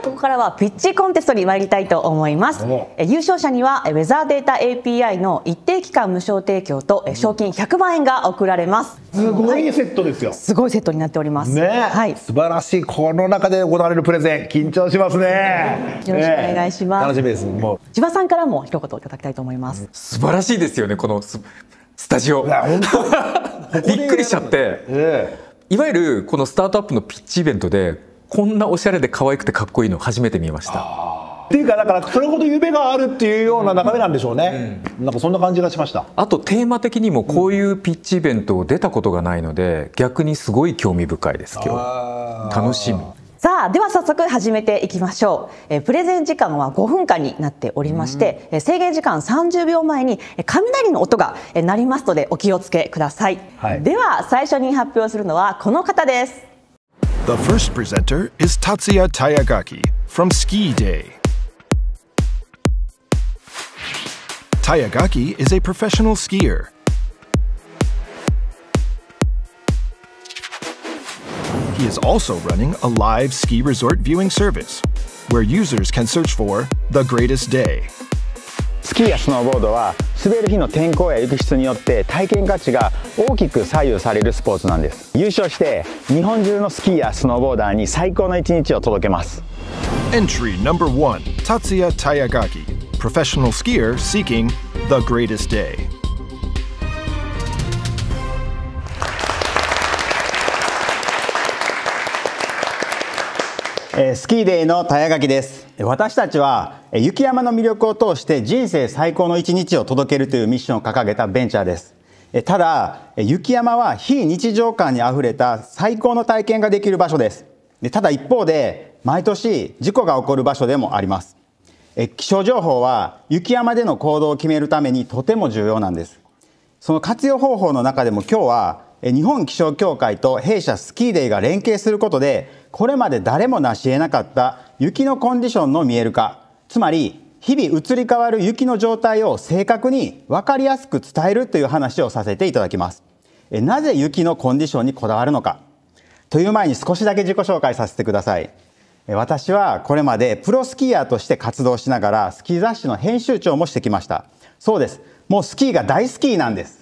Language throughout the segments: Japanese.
ここからはピッチコンテストに参りたいと思います。優勝者にはウェザーデータ API の一定期間無償提供と賞金100万円が贈られます。 すごいセットですよ。 すごいセットになっておりますね。はい、素晴らしい。この中で行われるプレゼン緊張しますね。 よろしくお願いします。 楽しみです。もう千葉さんからも一言いただきたいと思います。 素晴らしいですよね、このスタジオ。びっくりしちゃって、いわゆるこのスタートアップのピッチイベントでこんなおしゃれで可愛くてかっこいいの初めて見ました。 っていうか、だからそれほど夢があるっていうような眺めなんでしょうね。なんかそんな感じがしました。 あとテーマ的にもこういうピッチイベントを出たことがないので、逆にすごい興味深いです。今日楽しみ。 さあ、では早速始めていきましょう。プレゼン時間は5分間になっておりまして、制限時間30秒前に雷の音が鳴りますのでお気をつけください。では最初に発表するのはこの方です。 The first presenter is Tatsuya Tayagaki from Ski Day. Tayagaki is a professional skier. He is also running a live ski resort viewing service, where users can search for the greatest day. スキーやスノーボードは滑る日の天候や雪質によって体験価値が大きく左右されるスポーツなんです。優勝して日本中のスキーやスノーボーダーに最高の一日を届けます。 Entry number 1, Tatsuya Tayagaki, professional skier seeking the greatest day. スキーデーの田谷垣です。私たちは雪山の魅力を通して人生最高の一日を届けるというミッションを掲げたベンチャーです。ただ雪山は非日常感にあふれた最高の体験ができる場所です。ただ一方で毎年事故が起こる場所でもあります。気象情報は雪山での行動を決めるためにとても重要なんです。その活用方法の中でも今日は日本気象協会と弊社スキーデイが連携することで、これまで誰も成し得なかった雪のコンディションの見える化、つまり日々移り変わる雪の状態を正確に分かりやすく伝えるという話をさせていただきます。なぜ雪のコンディションにこだわるのかという前に少しだけ自己紹介させてください。私はこれまでプロスキーヤーとして活動しながらスキー雑誌の編集長もしてきました。そうです、もうスキーが大好きなんです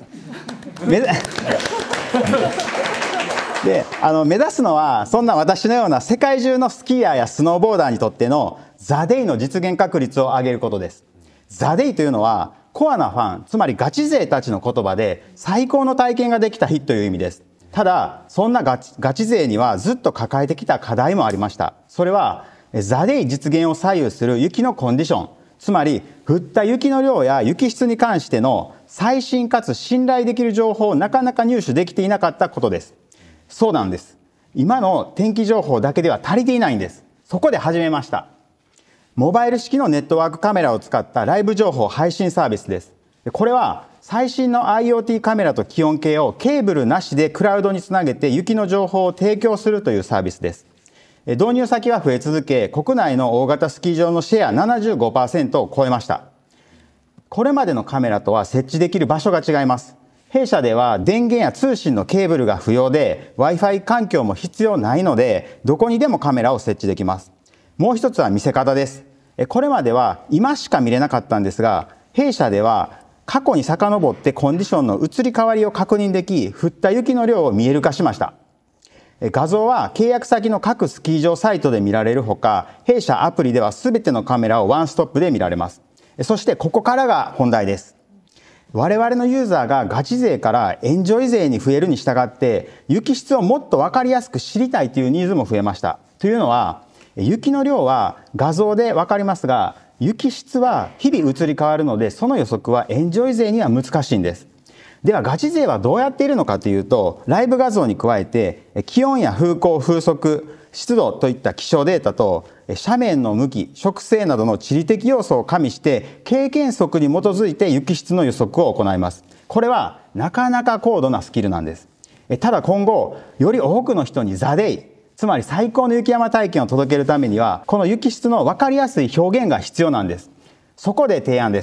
で目指すのはそんな私のような世界中のスキーヤーやスノーボーダーにとってのザ・デイの実現確率を上げることです。ザ・デイというのはコアなファン、つまりガチ勢たちの言葉で最高の体験ができた日という意味です。ただそんなガチ勢にはずっと抱えてきた課題もありました。それはザ・デイ実現を左右する雪のコンディション、つまり降った雪の量や雪質に関しての最新かつ信頼できる情報をなかなか入手できていなかったことです。そうなんです。今の天気情報だけでは足りていないんです。そこで始めました。モバイル式のネットワークカメラを使ったライブ情報配信サービスです。これは最新の IoT カメラと気温計をケーブルなしでクラウドにつなげて雪の情報を提供するというサービスです。導入先は増え続け、国内の大型スキー場のシェア 75% を超えました。これまでのカメラとは設置できる場所が違います。弊社では電源や通信のケーブルが不要で Wi-Fi 環境も必要ないので、どこにでもカメラを設置できます。もう一つは見せ方です。これまでは今しか見れなかったんですが、弊社では過去に遡ってコンディションの移り変わりを確認でき、降った雪の量を見える化しました。画像は契約先の各スキー場サイトで見られるほか、弊社アプリでは全てのカメラをワンストップで見られます。そしてここからが本題です。我々のユーザーがガチ勢からエンジョイ勢に増えるに従って、雪質をもっと分かりやすく知りたいというニーズも増えました。というのは、雪の量は画像で分かりますが、雪質は日々移り変わるので、その予測はエンジョイ勢には難しいんです。ではガチ勢はどうやっているのかというと、ライブ画像に加えて気温や風向、風速、湿度といった気象データと斜面の向き、植生などの地理的要素を加味して経験則に基づいて雪質の予測を行います。これはなかなか高度なスキルなんです。ただ今後より多くの人にザ・デイ、つまり最高の雪山体験を届けるためには、この雪質の分かりやすい表現が必要なんです。そこで提案です。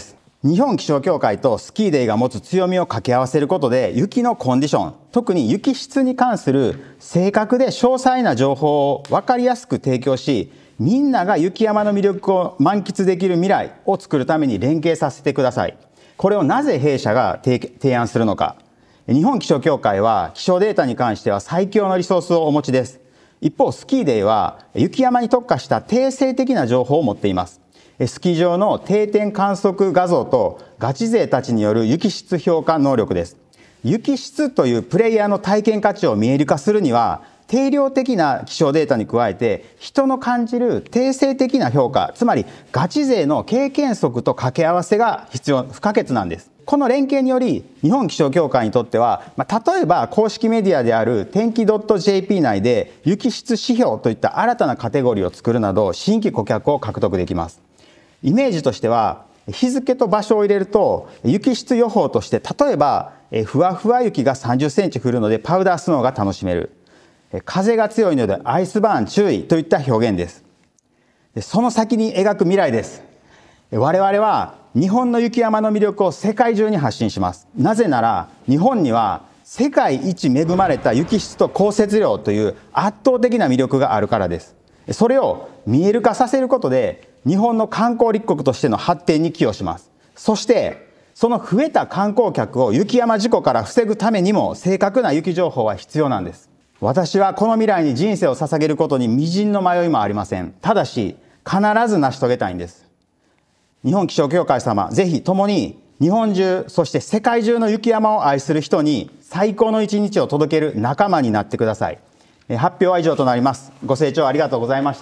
日本気象協会とスキーデイが持つ強みを掛け合わせることで、雪のコンディション、特に雪質に関する正確で詳細な情報を分かりやすく提供し、みんなが雪山の魅力を満喫できる未来を作るために連携させてください。これをなぜ弊社が提案するのか。日本気象協会は気象データに関しては最強のリソースをお持ちです。一方、スキーデイは雪山に特化した定性的な情報を持っています。スキー場の定点観測画像とガチ勢たちによる雪質評価能力です。雪質というプレイヤーの体験価値を見える化するには、定量的な気象データに加えて、人の感じる定性的な評価、つまりガチ勢の経験則と掛け合わせが不可欠なんです。この連携により、日本気象協会にとっては、例えば公式メディアである天気 .jp 内で雪質指標といった新たなカテゴリーを作るなど、新規顧客を獲得できます。イメージとしては、日付と場所を入れると、雪質予報として、例えばふわふわ雪が30センチ降るのでパウダースノーが楽しめる、風が強いのでアイスバーン注意といった表現です。その先に描く未来です。我々は日本の雪山の魅力を世界中に発信します。なぜなら日本には世界一恵まれた雪質と降雪量という圧倒的な魅力があるからです。それを見える化させることで、日本の観光立国としての発展に寄与します。そしてその増えた観光客を雪山事故から防ぐためにも正確な雪情報は必要なんです。私はこの未来に人生を捧げることに微塵の迷いもありません。ただし必ず成し遂げたいんです。日本気象協会様、ぜひ共に日本中、そして世界中の雪山を愛する人に最高の一日を届ける仲間になってください。発表は以上となります。ご清聴ありがとうございました。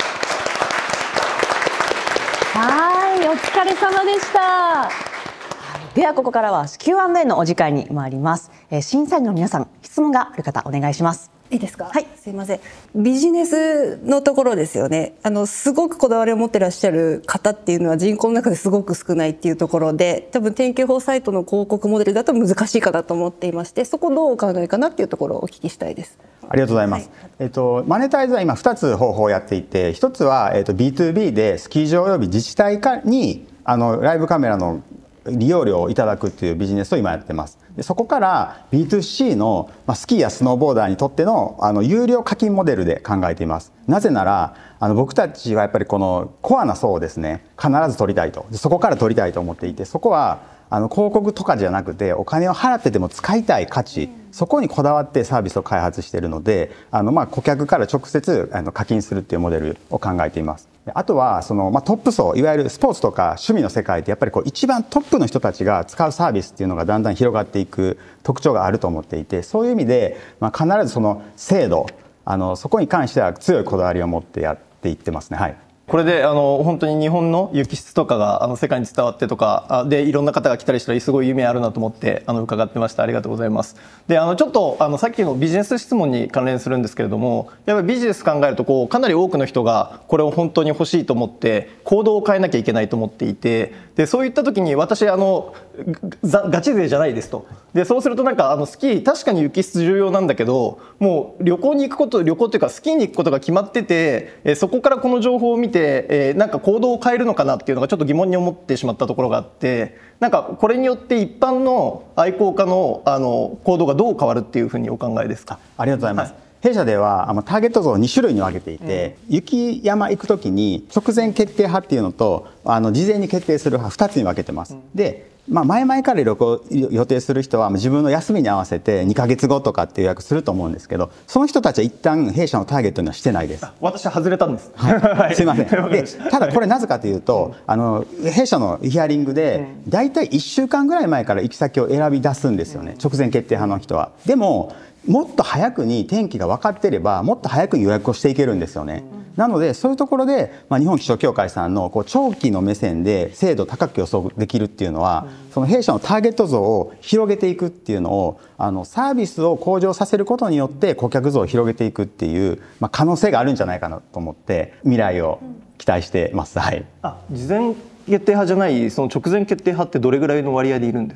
はい、お疲れ様でした。ではここからは Q&A のお時間に参ります。審査員の皆さん、質問がある方お願いします。 いいですか。 はい、 すいません。ビジネスのところですよね。すごくこだわりを持ってらっしゃる方っていうのは人口の中ですごく少ないっていうところで、多分天気予報サイトの広告モデルだと難しいかなと思っていまして、そこどうお考えかなっていうところをお聞きしたいです。 ありがとうございます。はい、マネタイズは今2つ方法をやっていて、1つは、B2B でスキー場および自治体にライブカメラの利用料をいただくっていうビジネスを今やってます。でそこから B2C のスキーやスノーボーダーにとっての有料課金モデルで考えています。なぜなら僕たちはやっぱりこのコアな層をですね、必ず取りたいと、そこから取りたいと思っていて、そこは広告とかじゃなくてお金を払ってでも使いたい価値、そこにこだわってサービスを開発しているので、顧客から直接課金するっていうモデルを考えています。あとはトップ層、いわゆるスポーツとか趣味の世界ってやっぱり一番トップの人たちが使うサービスっていうのがだんだん広がっていく特徴があると思っていて、そういう意味で、必ずその精度、そこに関しては強いこだわりを持ってやっていってますね。はい。 これで本当に日本の雪質とかが世界に伝わってとかでいろんな方が来たりしたらすごい夢あるなと思って伺ってました。ありがとうございます。でちょっとさっきのビジネス質問に関連するんですけれども、やっぱりビジネス考えるとかなり多くの人がこれを本当に欲しいと思って行動を変えなきゃいけないと思っていて、でそういった時に私ガチ勢じゃないですと。でそうするとスキー確かに雪質重要なんだけど、もう旅行っていうかスキーに行くことが決まってて、そこからこの情報を見て行動を変えるのかなっていうのがちょっと疑問に思ってしまったところがあって、これによって一般の愛好家の行動がどう変わるっていうふうにお考えですか。 ありがとうございます。はい、弊社ではターゲット像を2種類に分けていて、雪山行く時に直前決定派っていうのと事前に決定する派2つに分けてます。で前々から旅行予定する人は自分の休みに合わせて2ヶ月後とかって予約すると思うんですけど、その人たちは一旦弊社のターゲットにはしてないです。 私は外れたんです。 はい、すいません。でただこれなぜかというと弊社のヒアリングでだいたい1週間ぐらい前から行き先を選び出すんですよね、直前決定派の人は。でももっと早くに天気が分かっていればもっと早くに予約をしていけるんですよね。なのでそういうところで、日本気象協会さんの長期の目線で精度高く予測できるっていうのは、その弊社のターゲット像を広げていくっていうのをサービスを向上させることによって顧客像を広げていくっていう、可能性があるんじゃないかなと思って未来を期待してます。はい。 事前決定派じゃないその直前決定派ってどれぐらいの割合でいるんですか。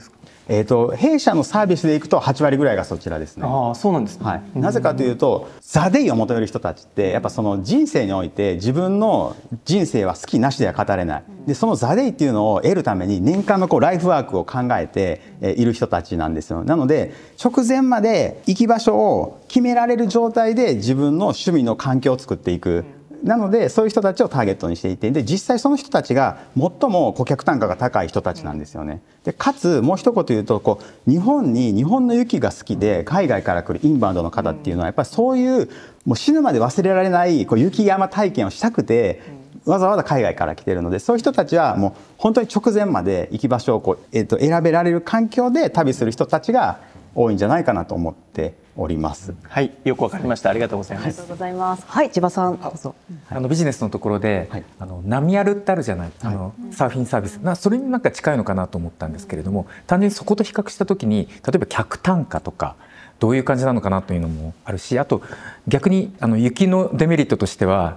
弊社のサービスでいくと8割ぐらいがそちらですね。 ああ、そうなんですね。 はい、なぜかというとザ・デイを求める人たちってやっぱその人生において自分の人生は好きなしでは語れない。でそのザ・デイっていうのを得るために年間のライフワークを考えている人たちなんですよ。なので直前まで行き場所を決められる状態で自分の趣味の環境を作っていく。なのでそういう人たちをターゲットにしていて、で実際その人たちが最も顧客単価が高い人たちなんですよね。でかつもう一言言うと日本の雪が好きで海外から来るインバウンドの方っていうのはやっぱりそういうもう死ぬまで忘れられない雪山体験をしたくてわざわざ海外から来てるので、そういう人たちはもう本当に直前まで行き場所を選べられる環境で旅する人たちが多いんじゃないかなと思っております。 はい、よくわかりました。ありがとうございます。 ありがとうございます。はい、千葉さんどうぞ。 ビジネスのところで、はい、ナミアルってあるじゃない、サーフィンサービスそれになんか近いのかなと思ったんですけれども、単純にそこと比較した時に例えば客単価とかどういう感じなのかなというのもあるし、あと逆に雪のデメリットとしては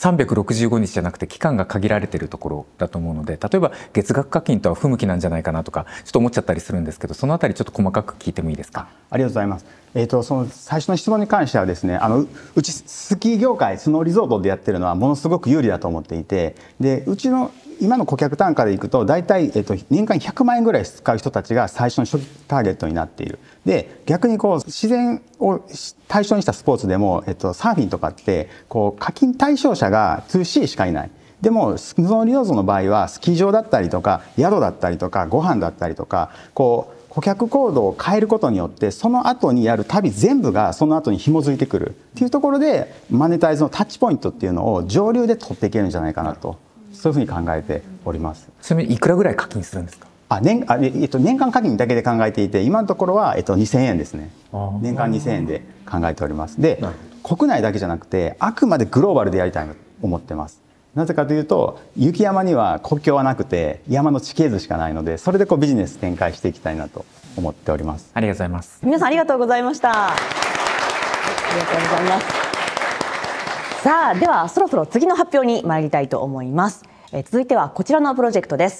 365日じゃなくて期間が限られているところだと思うので、例えば月額課金とは不向きなんじゃないかなとかちょっと思っちゃったりするんですけど、そのあたりちょっと細かく聞いてもいいですか。 ありがとうございます。その最初の質問に関してはですね、うちスキー業界スノーリゾートでやってるのはものすごく有利だと思っていて、でうちの今の顧客単価でいくと大体、年間100万円ぐらい使う人たちが最初の初期ターゲットになっている。で逆に自然を対象にしたスポーツでも、サーフィンとかって課金対象者が 2C しかいない。でもスノーリゾートの場合はスキー場だったりとか宿だったりとかご飯だったりとか顧客行動を変えることによってその後にやる旅全部がその後に紐づいてくるっていうところでマネタイズのタッチポイントっていうのを上流で取っていけるんじゃないかなと、そういうふうに考えております。 ちなみにいくらぐらい課金するんですか。 年間課金だけで考えていて今のところは、2000円ですね。年間2000円で考えております。で国内だけじゃなくてあくまでグローバルでやりたいと思ってます。なぜかというと雪山には国境はなくて山の地形図しかないので、それでビジネス展開していきたいなと思っております。 ありがとうございます。 皆さんありがとうございました。ありがとうございます。さあではそろそろ次の発表に参りたいと思います。続いてはこちらのプロジェクトです。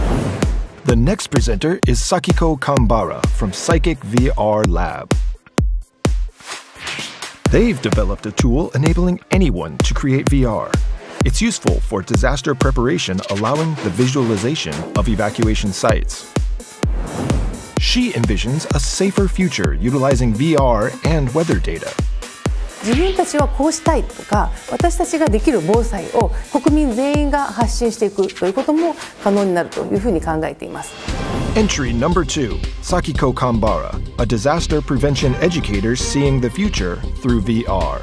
The next presenter is Sakiko Kambara from Psychic VR Lab. They've developed a tool enabling anyone to create VR. It's useful for disaster preparation, allowing the visualization of evacuation sites. She envisions a safer future utilizing VR and weather data. 自分たちはこうしたいとか、私たちができる防災を国民全員が発信していくということも可能になるというふうに考えています。 Entry number 2, Sakiko Kambara, a disaster prevention educator seeing the future through VR.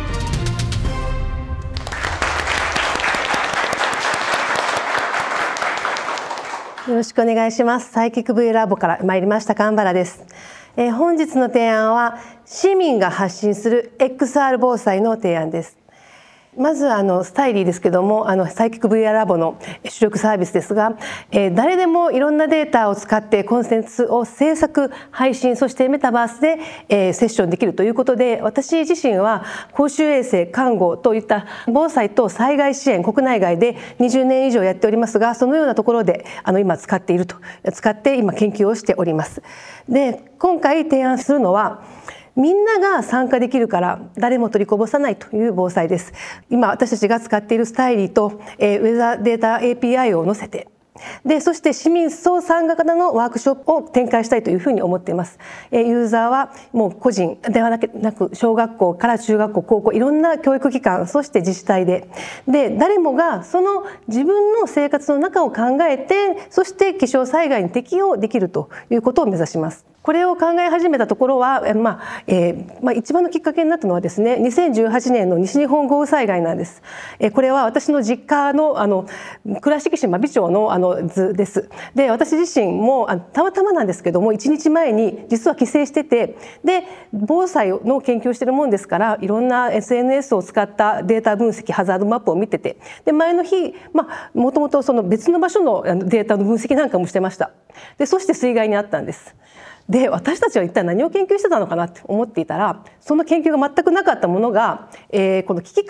よろしくお願いします。サイキック V ラボから参りました神原です。本日の提案は市民が発信する XR 防災の提案です。まずスタイリーですけども、サイキック VR ラボの主力サービスですが、誰でもいろんなデータを使ってコンテンツを制作配信、そしてメタバースで、セッションできるということで、私自身は公衆衛生看護といった防災と災害支援、国内外で20年以上やっておりますが、そのようなところで今使って今研究をしております。で今回提案するのはみんなが参加できるから誰も取りこぼさないという防災です。今私たちが使っているスタイリーとウェザーデータ API を載せて、そして市民総参加型のワークショップを展開したいというふうに思っています。ユーザーはもう個人ではなく小学校から中学校、高校、いろんな教育機関、そして自治体で誰もがその自分の生活の中を考えて、そして気象災害に適応できるということを目指します。これを考え始めたところは、一番のきっかけになったのはですね、2018年の西日本豪雨災害なんです。これは私の実家の倉敷市真備町の図です。で私自身もたまたまなんですけども1日前に実は帰省してて、で防災の研究をしているもんですから、いろんな SNS を使ったデータ分析、ハザードマップを見てて、で前の日もともとその別の場所のデータの分析なんかもしてました。でそして水害に遭ったんです。で私たちは一体何を研究してたのかなって思っていたら、その研究が全くなかったものが、この危機感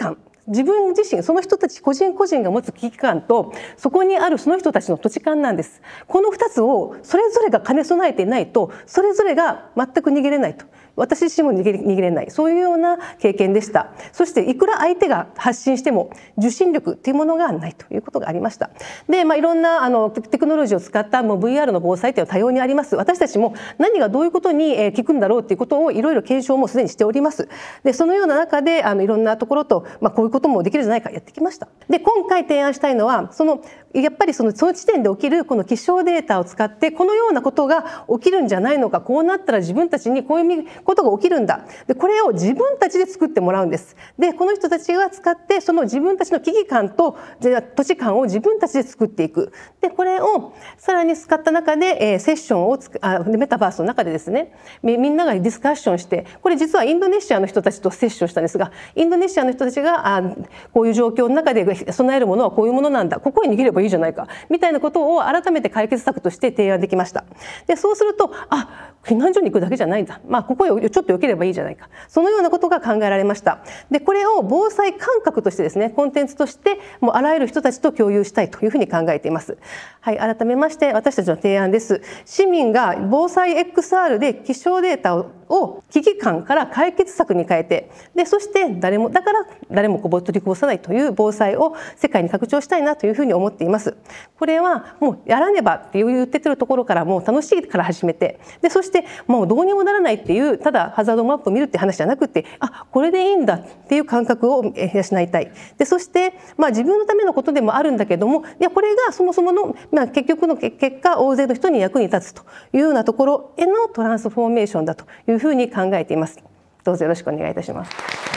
自分自身、その人たち個人個人が持つ危機感と、そこにあるその人たちの土地感なんです。この2つをそれぞれが兼ね備えていないと、それぞれが全く逃げれないと。私自身も逃げれない、そういうような経験でした。そしていくら相手が発信しても受信力っていうものがないということがありました。で、いろんなテクノロジーを使ったもう VR の防災というのは多様にあります。私たちも何がどういうことに効くんだろうっていうことをいろいろ検証もすでにしております。で、そのような中でいろんなところと、こういうこともできるじゃないかやってきました。で、今回提案したいのはやっぱりその地点で起きるこの気象データを使って、このようなことが起きるんじゃないのか、こうなったら自分たちにこういうことが起きるんだ。で、これを自分たちで作ってもらうんです。で、この人たちが使ってその自分たちの危機感と土地感を自分たちで作っていく。で、これをさらに使った中で、セッションをメタバースの中でですね、みんながディスカッションして、これ実はインドネシアの人たちとセッションしたんですが、インドネシアの人たちがこういう状況の中で備えるものはこういうものなんだ、ここに逃げればいいじゃないかみたいなことを改めて解決策として提案できました。で、そうすると避難所に行くだけじゃないんだ、ここへちょっと避ければいいじゃないか、そのようなことが考えられました。で、これを防災感覚としてですね、コンテンツとしてもうあらゆる人たちと共有したいというふうに考えています。はい、改めまして私たちの提案です。市民が防災 XR で気象データを危機感から解決策に変えて、でそして誰も取りこぼさないという防災を世界に拡張したいなというふうに思っています。これはもうやらねばって言ってるところからもう楽しいから始めて、でそしてもうどうにもならないっていうただハザードマップを見るって話じゃなくて、これでいいんだっていう感覚を養いたい。でそして自分のためのことでもあるんだけども、いやこれがそもそもの結局の結果大勢の人に役に立つというようなところへのトランスフォーメーションだというふうに考えています。どうぞよろしくお願いいたします。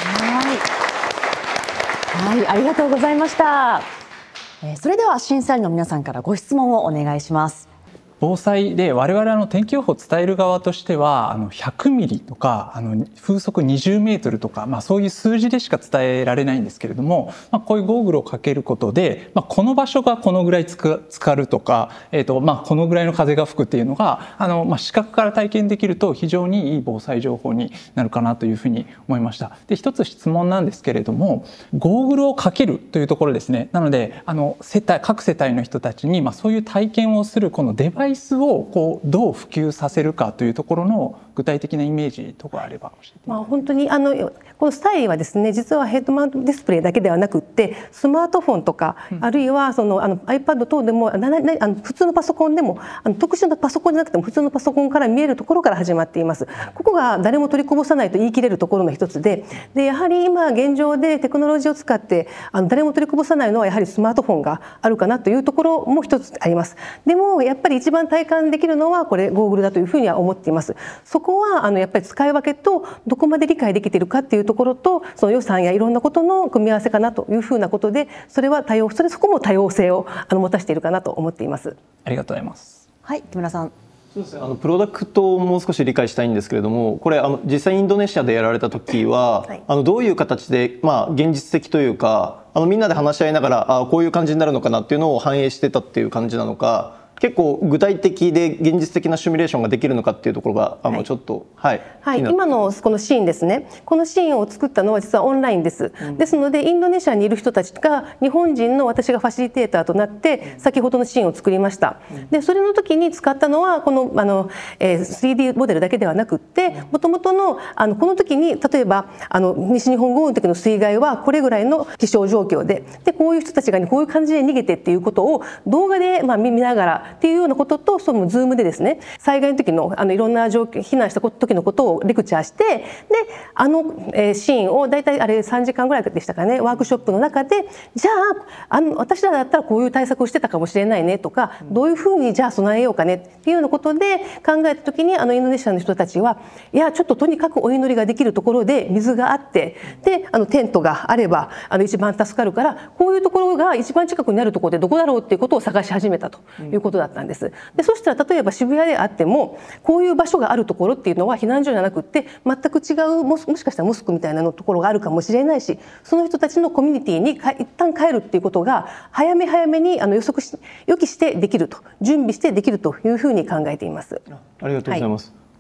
はい、ありがとうございました。それでは審査員の皆さんからご質問をお願いします。 防災で我々天気予報を伝える側としては100ミリとか風速20メートルとか、そういう数字でしか伝えられないんですけれども、こういうゴーグルをかけることで、この場所がこのぐらい浸かるとか、このぐらいの風が吹くっていうのが視覚から体験できると非常にいい防災情報になるかなというふうに思いました。で、一つ質問なんですけれども、ゴーグルをかけるというところですね。なので各世帯の人たちにそういう体験をするこのデバイスをどう普及させるかというところの具体的なイメージとかあれば教えてください。 本当にこのスタイルはですね、実はヘッドマウントディスプレイだけではなくってスマートフォンとか、あるいはiPad 等でも普通のパソコンでも特殊なパソコンじゃなくても普通のパソコンから見えるところから始まっています。ここが誰も取りこぼさないと言い切れるところの一つで、やはり今現状でテクノロジーを使って誰も取りこぼさないのはやはりスマートフォンがあるかなというところも一つあります。でもやっぱり一番体感できるのはこれゴーグルだというふうには思っています。そこはやっぱり使い分けとどこまで理解できているかっていうところと、その予算やいろんなことの組み合わせかなというふうなことで、そこも多様性を持たせているかなと思っています。 ありがとうございます。 はい、木村さん。 そうですね、プロダクトをもう少し理解したいんですけれども、これ実際インドネシアでやられた時は、どういう形で、現実的というかみんなで話し合いながらこういう感じになるのかなっていうのを反映してたっていう感じなのか、結構具体的で現実的なシミュレーションができるのかっていうところがちょっと今のこのシーンですね。このシーンを作ったのは実はオンラインです。ですのでインドネシアにいる人たちが日本人の私がファシリテーターとなって先ほどのシーンを作りました。でそれの時に使ったのはこの3D モデルだけではなくってもともとのこの時に例えば西日本豪雨の時の水害はこれぐらいの気象状況でこういう人たちがこういう感じで逃げてっていうことを動画で見ながらっていうようなことと、そのズームでですね、災害の時のいろんな状況、避難した時のことをレクチャーして、でシーンをだいたいあれ3時間ぐらいでしたかね、ワークショップの中で、じゃあ私らだったらこういう対策をしてたかもしれないねとか、どういうふうにじゃあ備えようかねっていうようなことで考えた時にインドネシアの人たちは、いやちょっととにかくお祈りができるところで水があって、でテントがあれば一番助かるから、こういうところが一番近くになるところでどこだろうっていうことを探し始めたということだったんです。でそしたら例えば渋谷であってもこういう場所があるところっていうのは避難所じゃなくって全く違うもしかしたらモスクみたいなのところがあるかもしれないし、その人たちのコミュニティに一旦帰るっていうことが早めに予期してできると、準備してできるというふうに考えています。 ありがとうございます。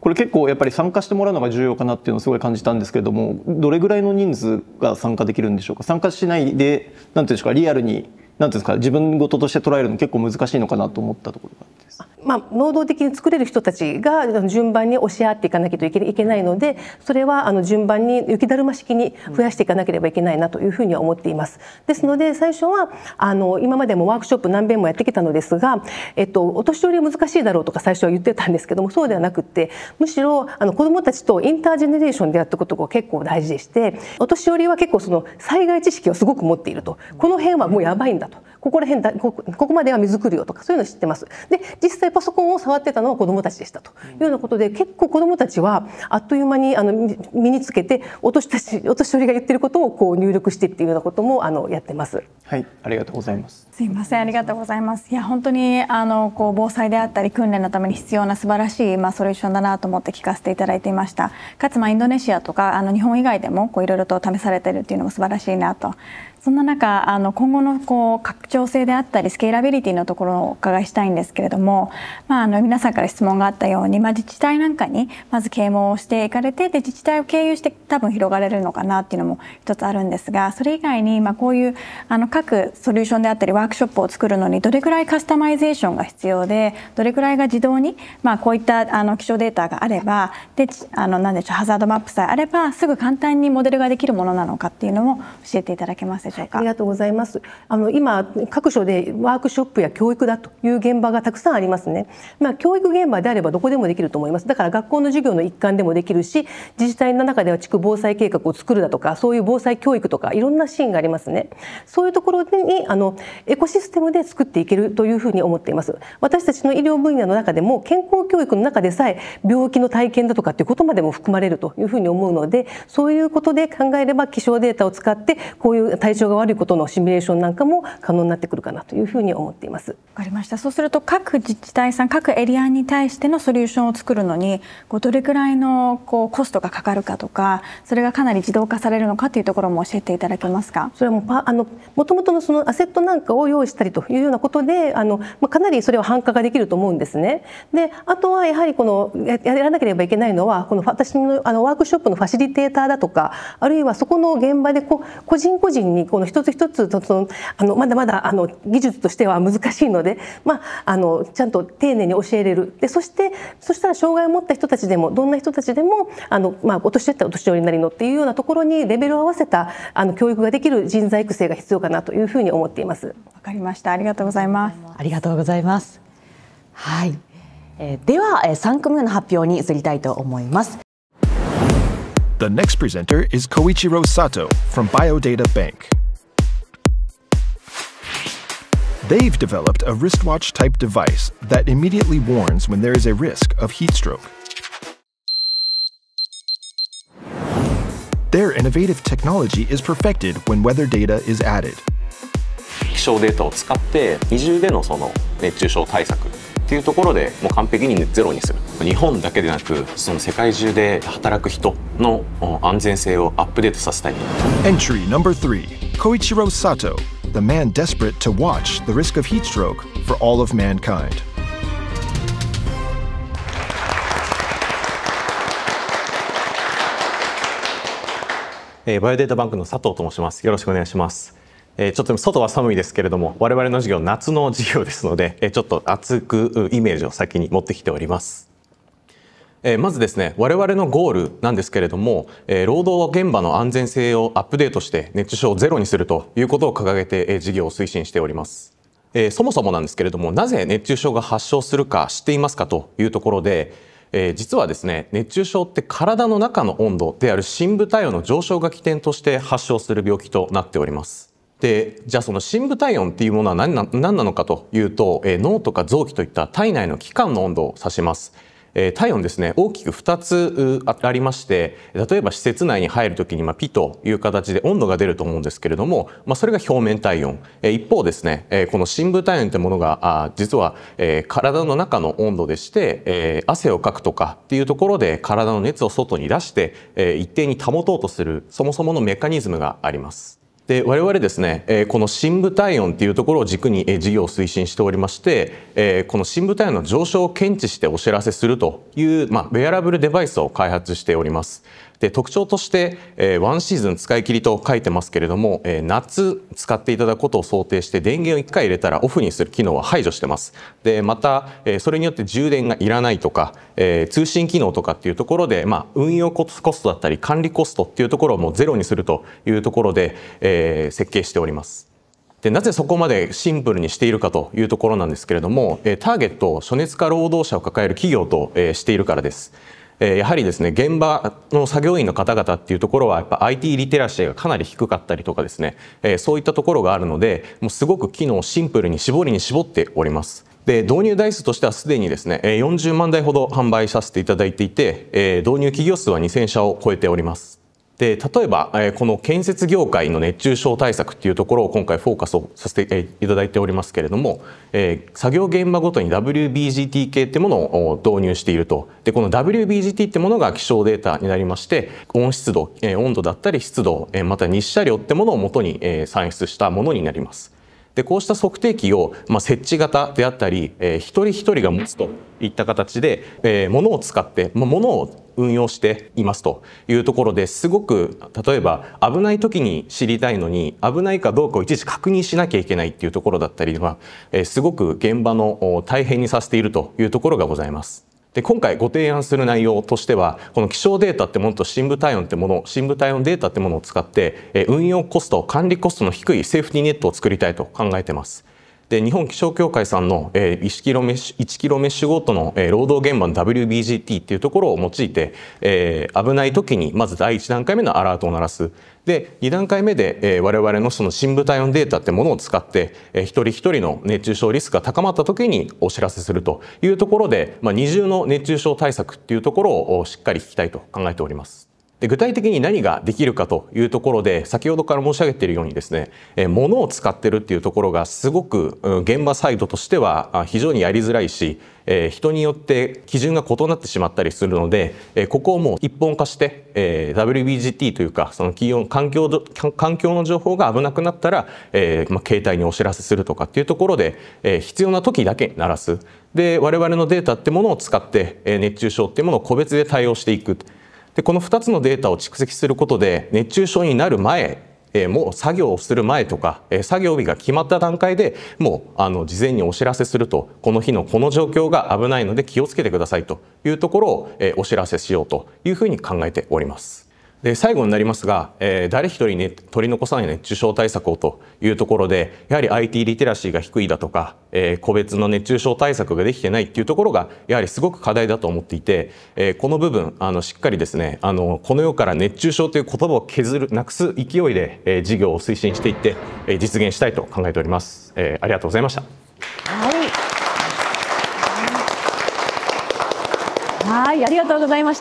これ結構やっぱり参加してもらうのが重要かなっていうのをすごい感じたんですけれども、どれぐらいの人数が参加できるんでしょうか。参加しないでなんていうんですか、リアルになんていうんですか、自分事として捉えるの結構難しいのかなと思ったところがあってです。 能動的に作れる人たちが順番に教え合っていかなきゃいけないので、それは順番に雪だるま式に増やしていかなければいけないなというふうには思っています。ですので最初は今までもワークショップ何遍もやってきたのですが、お年寄りは難しいだろうとか最初は言ってたんですけども、そうではなくって、むしろ子どもたちとインタージェネレーションでやっていくことが結構大事でして、お年寄りは結構その災害知識をすごく持っていると、この辺はもうやばいんだと、ここまでは水来るよとかそういうの知ってます。で実際パソコンを触ってたのは子どもたちでしたというようなことで、結構子どもたちはあっという間に身につけて、お年寄りが言ってることをこう入力してっていうようなこともやってます。 はい、ありがとうございます。 すいません、ありがとうございます。いや本当に防災であったり訓練のために必要な素晴らしいソリューションだなと思って聞かせていただいていました。かつインドネシアとか日本以外でもいろいろと試されているっていうのも素晴らしいなと。そんな中今後の拡張性であったりスケーラビリティのところをお伺いしたいんですけれども、皆さんから質問があったように、自治体なんかにまず啓蒙をしていかれて、で自治体を経由して多分広がれるのかなっていうのも一つあるんですが、それ以外にこういう各ソリューションであったりワークショップを作るのにどれくらいカスタマイゼーションが必要で、どれくらいが自動にこういった気象データがあれば、で何でしょう、ハザードマップさえあればすぐ簡単にモデルができるものなのかっていうのも教えていただけますでしょうか。 ありがとうございます。今各所でワークショップや教育だという現場がたくさんありますね。教育現場であればどこでもできると思います。だから学校の授業の一環でもできるし、自治体の中では地区防災計画を作るだとか、そういう防災教育とかいろんなシーンがありますね。そういうところにエコシステムで作っていけるというふうに思っています。私たちの医療分野の中でも健康教育の中でさえ病気の体験だとかっていうことまでも含まれるというふうに思うので、そういうことで考えれば気象データを使ってこういう体調が悪いことのシミュレーションなんかも可能になってくるかなというふうに思っています。 わかりました。そうすると各自治体さん、各エリアに対してのソリューションを作るのにどれくらいのコストがかかるかとか、それがかなり自動化されるのかというところも教えていただけますか。 それはもともとのそのアセットなんかを用意したりというようなことでかなりそれは繁華化できると思うんですね。であとはやはりやらなければいけないのは私のワークショップのファシリテーターだとか、あるいはそこの現場で個人個人に一つ一つまだまだ技術としては難しいので、ちゃんと丁寧に教えれる。でそしたら障害を持った人たちでもどんな人たちでもお年寄りなりのっていうようなところにレベルを合わせた教育ができる人材育成が必要かなというふうに思っています。 わかりました。ありがとうございます。 ありがとうございます。はい。では3組目の発表に移りたいと思います。 The next presenter is Koichiro Sato from Biodata Bank. They've developed a wristwatch-type device that immediately warns when there is a risk of heat stroke. Their innovative technology is perfected when weather data is added. 気象データを使って二重での熱中症対策っていうところでもう完璧にゼロにする。日本だけでなく世界中で働く人の安全性をアップデートさせたい。 Entry number 3, Koichiro Sato, the man desperate to watch the risk of heat stroke for all of mankind. バイオデータバンクの佐藤と申します。よろしくお願いします。ちょっと外は寒いですけれども、我々の授業夏の授業ですので、ちょっと熱くイメージを先に持ってきております。まずですね、我々のゴールなんですけれども、労働現場の安全性をアップデートして熱中症をゼロにするということを掲げて事業を推進しております。そもそもなんですけれども、なぜ熱中症が発症するか知っていますかというところで、実はですね、熱中症って体の中の温度である深部体温の上昇が起点として発症する病気となっております。で、じゃあその深部体温っていうものは何なのかというと、脳とか臓器といった体内の器官の温度を指します。体温ですね、大きく2つありまして、例えば施設内に入るときにピという形で温度が出ると思うんですけれども、それが表面体温。一方ですね、この深部体温というものが実は体の中の温度でして、汗をかくとかっていうところで体の熱を外に出して一定に保とうとするそもそものメカニズムがあります。 で我々ですね、この深部体温っていうところを軸に事業を推進しておりまして、この深部体温の上昇を検知してお知らせするという、ウェアラブルデバイスを開発しております。で特徴として、ワンシーズン使い切りと書いてますけれども、夏使っていただくことを想定して電源を1回入れたらオフにする機能は排除してます。でまた、それによって充電がいらないとか、通信機能とかっていうところで、運用コストだったり管理コストっていうところをもうゼロにするというところで、設計しております。でなぜそこまでシンプルにしているかというところなんですけれども、ターゲットを暑熱化労働者を抱える企業と、しているからです。やはりですね、現場の作業員の方々っていうところはやっぱ IT リテラシーがかなり低かったりとかですね、そういったところがあるので、もうすごく機能をシンプルに絞っております。で導入台数としてはすでにですね、40万台ほど販売させていただいていて、導入企業数は2000社を超えております。で例えばこの建設業界の熱中症対策っていうところを今回フォーカスをさせていただいておりますけれども、作業現場ごとに WBGT 系ってものを導入していると。でこの WBGT ってものが気象データになりまして、温湿度、温度だったり湿度、また日射量ってものを元に算出したものになります。でこうした測定器を、設置型であったり、一人一人が持つといった形で、物を使って、物を運用していますというところで、すごく例えば危ない時に知りたいのに危ないかどうかをいちいち確認しなきゃいけないっていうところだったりは、すごく現場の大変にさせているというところがございます。で今回ご提案する内容としては、この気象データってものと深部体温ってもの、深部体温データってものを使って、運用コスト、管理コストの低いセーフティーネットを作りたいと考えています。で日本気象協会さんの1キロメッシュごとの労働現場の WBGT っていうところを用いて、危ない時にまず第1段階目のアラートを鳴らす。で2段階目で我々のその深部体温データってものを使って一人一人の熱中症リスクが高まった時にお知らせするというところで、二重の熱中症対策っていうところをしっかり聞きたいと考えております。で具体的に何ができるかというところで、先ほどから申し上げているようにですね、物を使ってるっていうところがすごく現場サイドとしては非常にやりづらいし、人によって基準が異なってしまったりするので、ここをもう一本化して、WBGT というかその環境の情報が危なくなったら、携帯にお知らせするとかっていうところで、必要な時だけ鳴らす。で我々のデータってものを使って、熱中症っていうものを個別で対応していく。でこの2つのデータを蓄積することで、熱中症になる前、もう作業をする前とか、作業日が決まった段階でもう事前にお知らせすると、この日のこの状況が危ないので気をつけてくださいというところを、お知らせしようというふうに考えております。で最後になりますが、誰一人、取り残さない熱中症対策をというところで、やはり IT リテラシーが低いだとか、個別の熱中症対策ができてないっていうところがやはりすごく課題だと思っていて、この部分しっかりですね、この世から熱中症という言葉をなくす勢いで、事業を推進していって、実現したいと考えております。ありがとうございました。 はい、ありがとうございました。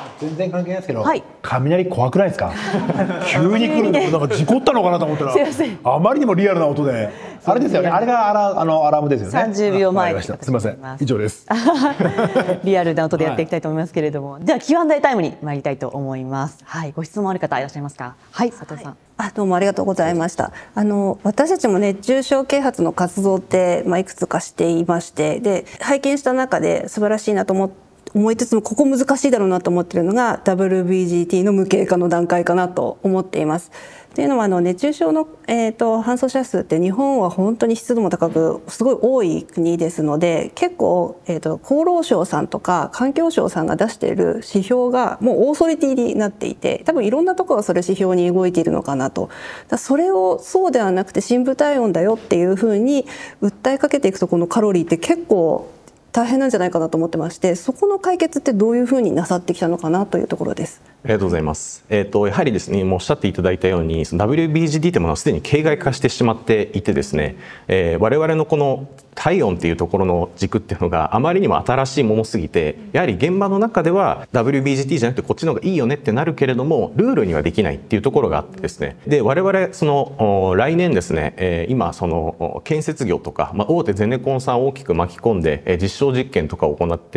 全然関係ないですけど、雷怖くないですか？急に来るの、なんか事故ったのかなと思ったら、あまりにもリアルな音で、あれですよね、あれがアラームですよね。 30秒前。 すみません、以上です。 リアルな音でやっていきたいと思いますけれども、では Q&A タイムに参りたいと思います。はい、ご質問ある方いらっしゃいますか？はい、佐藤さん。 どうもありがとうございました。私たちも熱中症啓発の活動って、いくつかしていまして、で拝見した中で素晴らしいなと思いつつも、ここ難しいだろうなと思っているのが WBGT の無形化の段階かなと思っています。というのは熱中症の、搬送者数って日本は本当に湿度も高くすごい多い国ですので、結構、厚労省さんとか環境省さんが出している指標がもうオーソリティになっていて、多分いろんなところがそれ指標に動いているのかなと。それをそうではなくて深部体温だよっていうふうに訴えかけていくと、このカロリーって結構大変なんじゃないかなと思ってまして、そこの解決ってどういうふうになさってきたのかなというところです。 ありがとうございます。やはりですね、もうおっしゃっていただいたように、WBGT というものはすでに形骸化してしまっていてですね、我々のこの体温っていうところの軸っていうのがあまりにも新しいものすぎて、やはり現場の中では WBGT じゃなくてこっちの方がいいよねってなるけれども、ルールにはできないっていうところがあってですね、で我々その来年ですね、今その建設業とか、大手ゼネコンさんを大きく巻き込んで実証実験とかを行って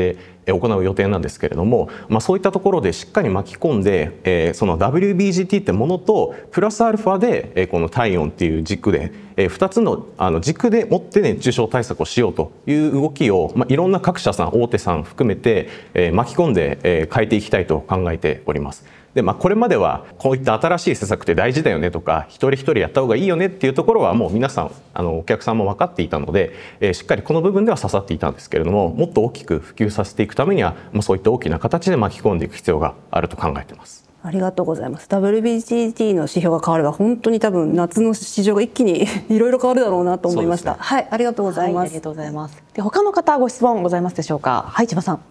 行う予定なんですけれども、そういったところでしっかり巻き込んで、その WBGT ってものとプラスアルファで、この体温っていう軸で、2つの軸でもって熱中症対策をしようという動きを、いろんな各社さん、大手さん含めて、巻き込んで、変えていきたいと考えております。で、これまではこういった新しい施策って大事だよねとか、一人一人やった方がいいよねっていうところはもう皆さんお客さんも分かっていたので、しっかりこの部分では刺さっていたんですけれども、もっと大きく普及させていくためにはそういった大きな形で巻き込んでいく必要があると考えています。 ありがとうございます。 WBGT の指標が変われば本当に多分夏の市場が一気にいろいろ変わるだろうなと思いました。はい、ありがとうございます。 ありがとうございます。で、他の方ご質問ございますでしょうか。はい、千葉さん。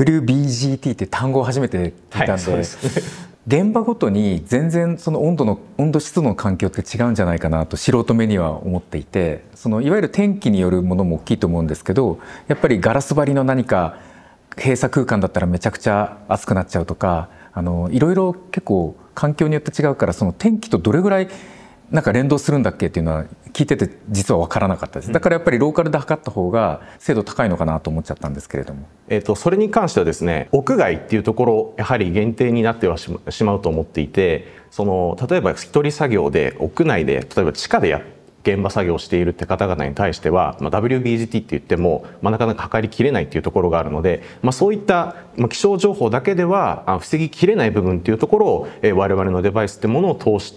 WBGT って単語を初めて聞いたんで、現場ごとに全然その温度湿度の環境って違うんじゃないかなと素人目には思っていて、そのいわゆる天気によるものも大きいと思うんですけど、やっぱりガラス張りの何か閉鎖空間だったらめちゃくちゃ暑くなっちゃうとか、いろいろ結構環境によって違うから、その天気とどれぐらいなんか連動するんだっけっていうのは聞いてて実は分からなかったです。だからやっぱりローカルで測った方が精度高いのかなと思っちゃったんですけれども、 それに関してはですね、屋外っていうところやはり限定になってはしまうと思っていて、例えば一人作業で屋内で例えば地下で現場作業をしているって方々に対しては、WBGT って言っても、なかなか測りきれないっていうところがあるので、そういった気象情報だけでは防ぎきれない部分っていうところを、我々のデバイスってものを通して、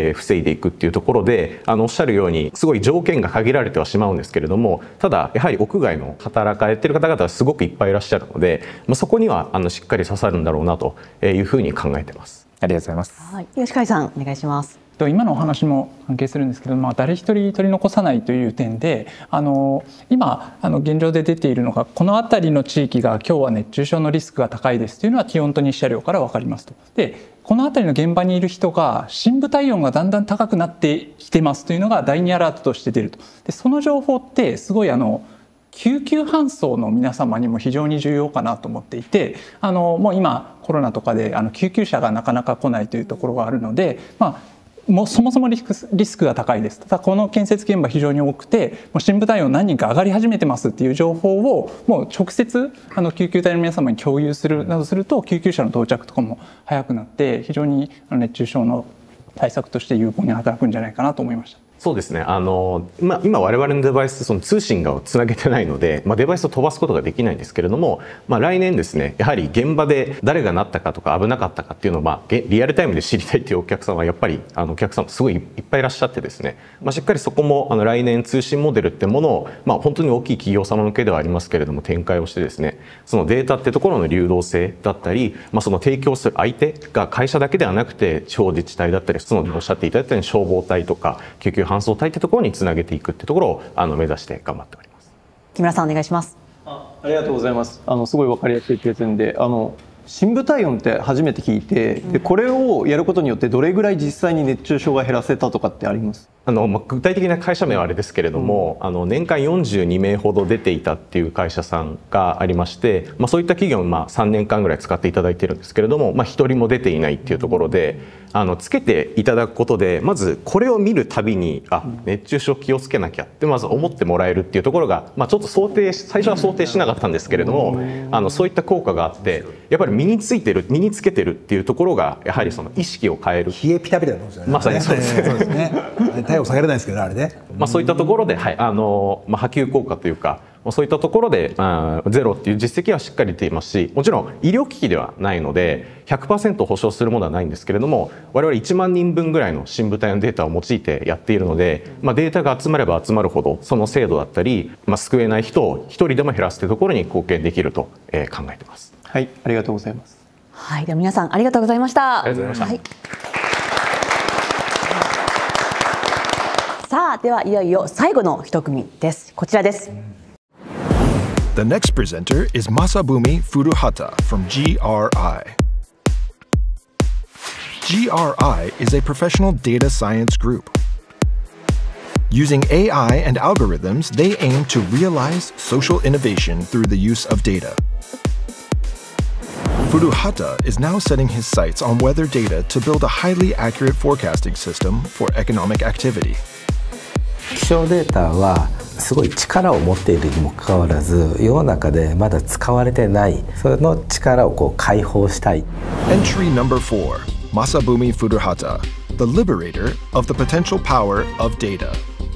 防いでいくっていうところで、おっしゃるようにすごい条件が限られてはしまうんですけれども、ただやはり屋外の働かれている方々はすごくいっぱいいらっしゃるので、そこにはしっかり刺さるんだろうなというふうに考えています。 ありがとうございます。 はい、吉海さんお願いします。 今のお話も関係するんですけど、誰一人取り残さないという点で、今現状で出ているのが、この辺りの地域が今日は熱中症のリスクが高いですというのは気温と日射量から分かりますと。で、この辺りの現場にいる人が深部体温がだんだん高くなってきてますというのが第2アラートとして出ると。で、その情報ってすごい救急搬送の皆様にも非常に重要かなと思っていて、もう今コロナとかで救急車がなかなか来ないというところがあるので、もうそもそもリスクが高いです。ただこの建設現場非常に多くて、もう深部体温何人か上がり始めてますっていう情報をもう直接救急隊の皆様に共有するなどすると、救急車の到着とかも早くなって非常に熱中症の対策として有効に働くんじゃないかなと思いました。 そうですね、今我々のデバイスその通信をつなげてないので、デバイスを飛ばすことができないんですけれども、来年ですね、やはり現場で誰がなったかとか危なかったかっていうのを、リアルタイムで知りたいっていうお客さんはやっぱりお客さんもすごいいっぱいいらっしゃってですね、しっかりそこも来年通信モデルってものを、本当に大きい企業様向けではありますけれども展開をしてですね、そのデータってところの流動性だったり、その提供する相手が会社だけではなくて地方自治体だったり、そのおっしゃっていただいたように消防隊とか救急搬送隊ってところにつなげていくってところを目指して頑張っております。 木村さんお願いします。 ありがとうございます。すごい分かりやすいプレゼンで、深部体温って初めて聞いて、でこれをやることによってどれぐらい実際に熱中症が減らせたとかってあります？ 具体的な会社名はあれですけれども、年間42名ほど出ていたっていう会社さんがありまして、そういった企業も3年間ぐらい使っていただいてるんですけれども、1人も出ていないっていうところで、つけていただくことでまずこれを見るたびに熱中症気をつけなきゃってまず思ってもらえるっていうところが、ちょっと最初は想定しなかったんですけれども、そういった効果があって、やっぱり身につけてるっていうところがやはりその意識を変える。 冷えピタピタなんですよね。 まさにそうですね。 体温下げれないですけどあれね。 そういったところで、波及効果というか、そういったところでゼロっていう実績はしっかり出ていますし、もちろん医療機器ではないので 100% 保証するものはないんですけれども、我々1万人分ぐらいの深部体温データを用いてやっているので、データが集まれば集まるほどその精度だったり、救えない人を一人でも減らすというところに貢献できると考えています。 はい、ありがとうございます。 はい、では皆さんありがとうございました。 ありがとうございました。 さあ、ではいよいよ最後の一組です。こちらです。 The next presenter is Masabumi Furuhata from GRI. GRI is a professional data science group. Using AI and algorithms, they aim to realize social innovation through the use of data. Furuhata is now setting his sights on weather data to build a highly accurate forecasting system for economic activity. 気象データはすごい力を持っているにもかかわらず世の中でまだ使われてないその力をこう解放したい。 Entry number 4 Masabumi Furuhata, the liberator of the potential power of data.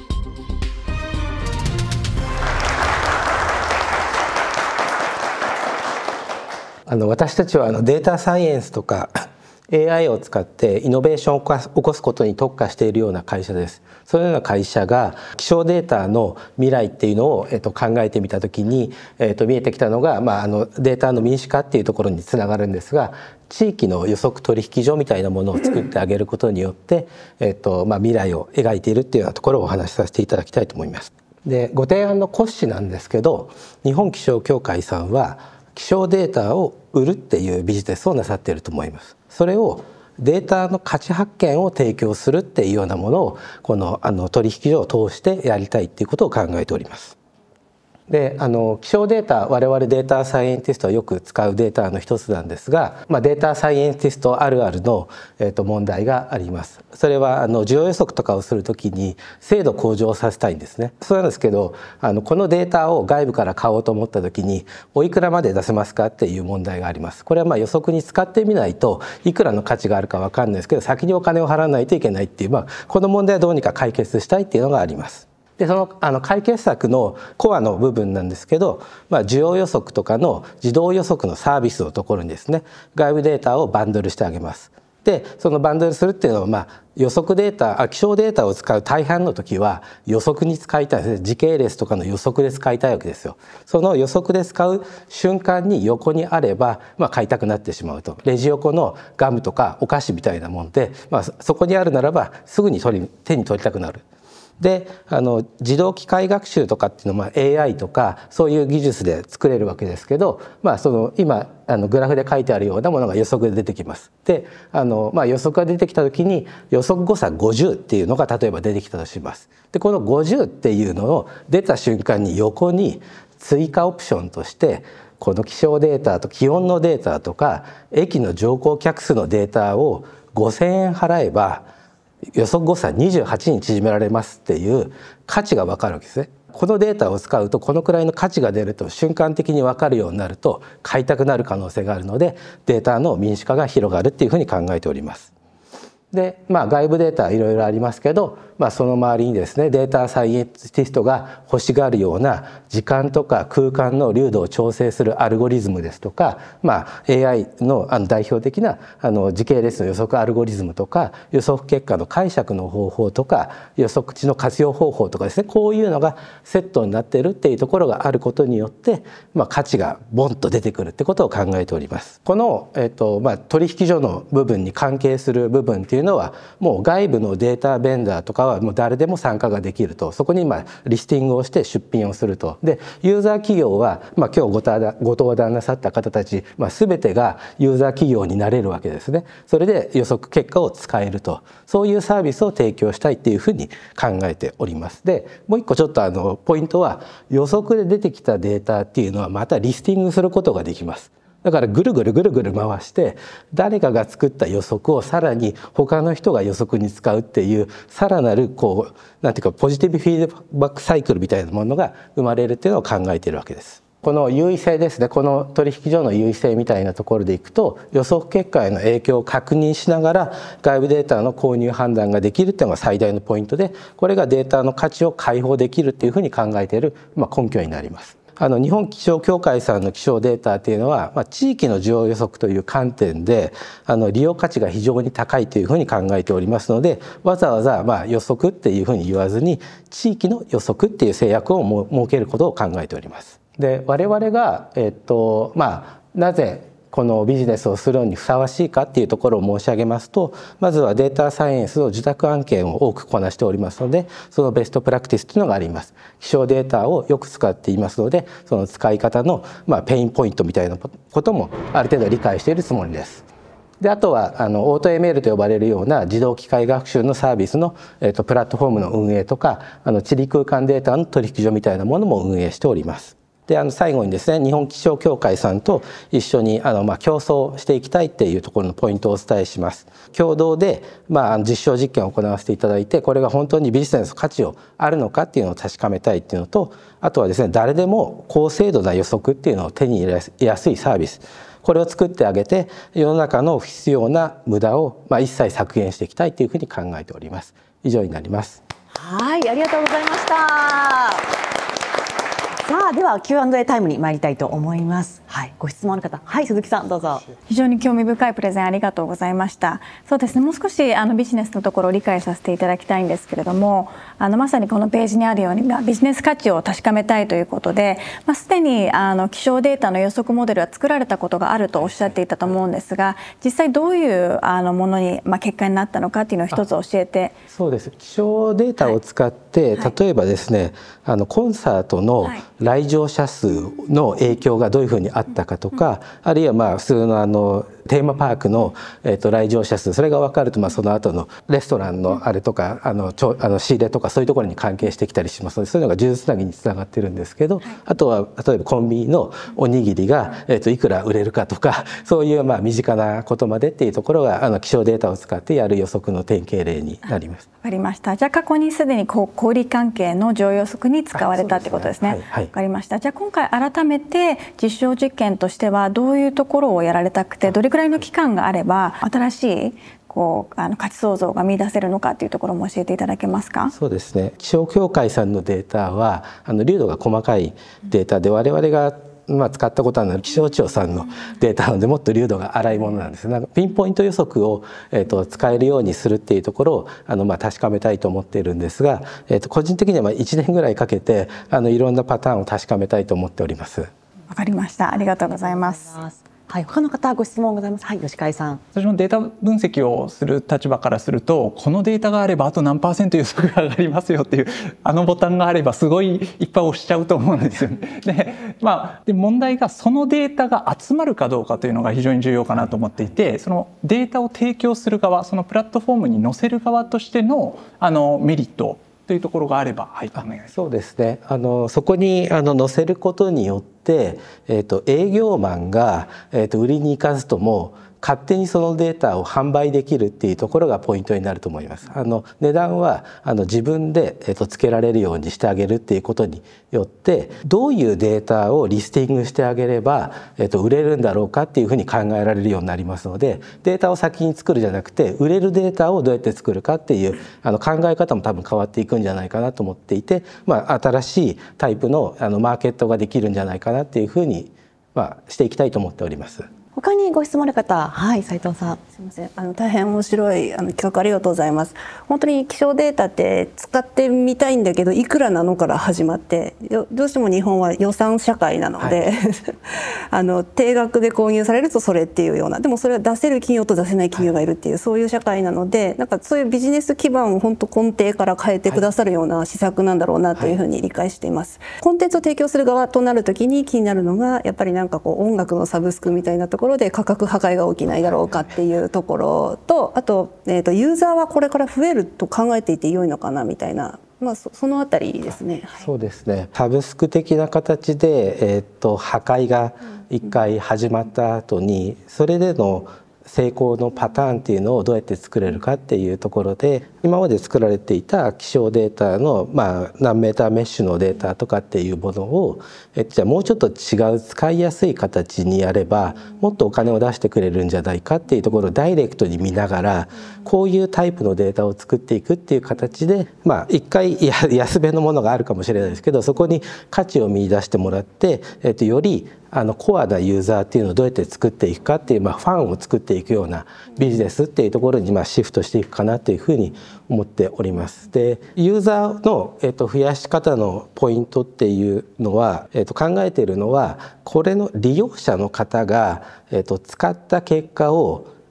私たちはデータサイエンスとかAI を使ってイノベーションを起こすことに特化しているような会社です。そのような会社が気象データの未来っていうのを考えてみたときに見えてきたのがデータの民主化っていうところにつながるんですが、地域の予測取引所みたいなものを作ってあげることによって未来を描いているっていうようなところをお話しさせていただきたいと思います。で、ご提案の骨子なんですけど、日本気象協会さんは気象データを売るっていうビジネスをなさっていると思います。それをデータの価値発見を提供するっていうようなものをこの取引所を通してやりたいっていうことを考えております。で気象データ、我々データサイエンティストはよく使うデータの一つなんですが、データサイエンティストあるあるの問題があります。それは需要予測とかをするときに精度向上させたいんですね。そうなんですけどこのデータを外部から買おうと思ったときにおいくらまで出せますかっていう問題があります。これは予測に使ってみないといくらの価値があるか分かんないですけど、先にお金を払わないといけないっていう、この問題はどうにか解決したいっていうのがあります。でその解決策のコアの部分なんですけど、需要予測とかの自動予測のサービスのところにですね、外部データをバンドルしてあげます。でそのバンドルするっていうのは、予測データ気象データを使う大半の時は予測に使いたいですね。時系列とかの予測で使いたいわけですよ。その予測で使う瞬間に横にあれば、買いたくなってしまうと。レジ横のガムとかお菓子みたいなもんで、そこにあるならばすぐに手に取りたくなる。で自動機械学習とかっていうのはAI とかそういう技術で作れるわけですけど、今グラフで書いてあるようなものが予測で出てきます。で予測が出てきた時に予測誤差50っていうのが例えば出てきたとします。でこの50っていうのを出た瞬間に横に追加オプションとしてこの気象データと気温のデータとか駅の乗降客数のデータを5000円払えば予測誤差28に縮められますっていう価値が分かるわけですね。このデータを使うとこのくらいの価値が出ると瞬間的に分かるようになると買いたくなる可能性があるので、データの民主化が広がるっていうふうに考えております。で外部データいろいろありますけど、その周りにですねデータサイエンティストが欲しがるような時間とか空間の流度を調整するアルゴリズムですとか、AI の代表的な時系列の予測アルゴリズムとか予測結果の解釈の方法とか予測値の活用方法とかですね、こういうのがセットになっているっていうところがあることによって、価値がボンと出てくるってことを考えております。この、取引所の部分に関係する部分っていうのはもう外部のデータベンダーとかはもう誰でも参加ができると。そこにリスティングをして出品をすると。でユーザー企業は、今日ご登壇なさった方たち、全てがユーザー企業になれるわけですね。それで予測結果を使えると、そういうサービスを提供したいっていうふうに考えております。でもう一個ちょっとポイントは、予測で出てきたデータっていうのはまたリスティングすることができます。だからぐるぐる回して誰かが作った予測をさらに他の人が予測に使うっていうさらなるなんていうかポジティブフィードバックサイクルみたいなものが生まれるっていうのを考えているわけです。この優位性ですね、この取引所の優位性みたいなところでいくと、予測結果への影響を確認しながら外部データの購入判断ができるっていうのが最大のポイントで、これがデータの価値を解放できるっていうふうに考えている根拠になります。日本気象協会さんの気象データっていうのは、地域の需要予測という観点で利用価値が非常に高いというふうに考えておりますので、わざわざ予測っていうふうに言わずに地域の予測っていう制約を設けることを考えております。で我々が、なぜこのビジネスをするのにふさわしいかっていうところを申し上げますと、まずはデータサイエンスの受託案件を多くこなしておりますので、そのベストプラクティスというのがあります。気象データをよく使っていますので、その使い方のペインポイントみたいなこともある程度理解しているつもりです。であとはオート ML と呼ばれるような自動機械学習のサービスの、プラットフォームの運営とか地理空間データの取引所みたいなものも運営しております。 で最後にですね、日本気象協会さんと一緒に競争していきたいっていうところのポイントをお伝えします。共同で実証実験を行わせていただいて、これが本当にビジネスの価値をあるのかっていうのを確かめたいっていうのと、あとはですね、誰でも高精度な予測っていうのを手に入れやすいサービス、これを作ってあげて、世の中の不必要な無駄を一切削減していきたいというふうに考えております。以上になります。 はい、ありがとうございました。さあ、では Q&A タイムに参りたいと思います。はい、ご質問の方、はい、鈴木さんどうぞ。 非常に興味深いプレゼンありがとうございました。そうですね、もう少しビジネスのところを理解させていただきたいんですけれども、まさにこのページにあるようにビジネス価値を確かめたいということで、すでに気象データの予測モデルは作られたことがあるとおっしゃっていたと思うんですが、実際どういうものに結果になったのかっていうのを一つ教えて。 そうです。気象データを使って、例えばですね、コンサートの来場者数の影響がどういうふうにあったかとか、あるいは普通のテーマパークの来場者数、それが分かるとその後のレストランのあれとか仕入れとかそういうところに関係してきたりしますので、そういうのが数珠つなぎにつながってるんですけど、あとは例えばコンビニのおにぎりがいくら売れるかとか、そういう身近なことまでっていうところが気象データを使ってやる予測の典型例になります。 わかりました。じゃあ過去にすでに小売関係の情予測に使われたってことですね。わかりました。じゃあ今回改めて実証実験としてはどういうところをやられたくて、どれくらいの期間があれば新しい価値創造が見出せるのかというところも教えていただけますか。 そうですね、気象協会さんのデータは流度が細かいデータで、我々が使ったことは気象庁さんのデータなのでもっと流度が粗いものなんです。ピンポイント予測を使えるようにするっていうところを確かめたいと思っているんですが、個人的には1年ぐらいかけていろんなパターンを確かめたいと思っております。 わかりました。ありがとうございます。 はい、他の方ご質問ございます。はい、吉海さん。 私もデータ分析をする立場からすると、このデータがあればあと何%予測が上がりますよっていうボタンがあればすごいいっぱい押しちゃうと思うんですよね。で問題がそのデータが集まるかどうかというのが非常に重要かなと思っていて、そのデータを提供する側、そのプラットフォームに載せる側としてのメリットというところがあれば、はい、お願いします。 そうですね。そこに載せることによって、営業マンが売りに行かずとも勝手にそのデータを販売できるっていうところがポイントになると思います。値段は自分でつけられるようにしてあげるっていうことによって、どういうデータをリスティングしてあげれば売れるんだろうかっていうふうに考えられるようになりますので、データを先に作るじゃなくて売れるデータをどうやって作るかっていう考え方も多分変わっていくんじゃないかなと思っていて、新しいタイプのマーケットができるんじゃないかなっていうふうにしていきたいと思っております。 他にご質問の方、はい、斉藤さん。 すみません、大変面白い企画ありがとうございます。本当に気象データって使ってみたいんだけど、いくらなのから始まって、どうしても日本は予算社会なので、定額で購入されるとそれっていうような、でもそれは出せる企業と出せない企業がいるっていう、そういう社会なので、そういうビジネス基盤を本当根底から変えてくださるような施策なんだろうなというふうに理解しています。コンテンツを提供する側となるときに気になるのが、やっぱり音楽のサブスクみたいなところで価格破壊が起きないだろうかっていうところと、あと、ユーザーはこれから増えると考えていて良いのかなみたいな、そのあたりですね。はい、 そうですね。サブスク的な形で、破壊が一回始まった後に、それでの成功のパターンっていうのをどうやって作れるかっていうところで、今まで作られていた気象データの何メーターメッシュのデータとかっていうものをじゃあもうちょっと違う使いやすい形にやればもっとお金を出してくれるんじゃないかっていうところをダイレクトに見ながら、こういうタイプのデータを作っていくっていう形で、一回安めのものがあるかもしれないですけど、そこに価値を見出してもらって、よりコアなユーザーっていうのをどうやって作っていくかっていう、ファンを作っていくようなビジネスっていうところにシフトしていくかなというふうに思っております。で、ユーザーの増やし方のポイントっていうのは、考えているのは、これの利用者の方が使った結果を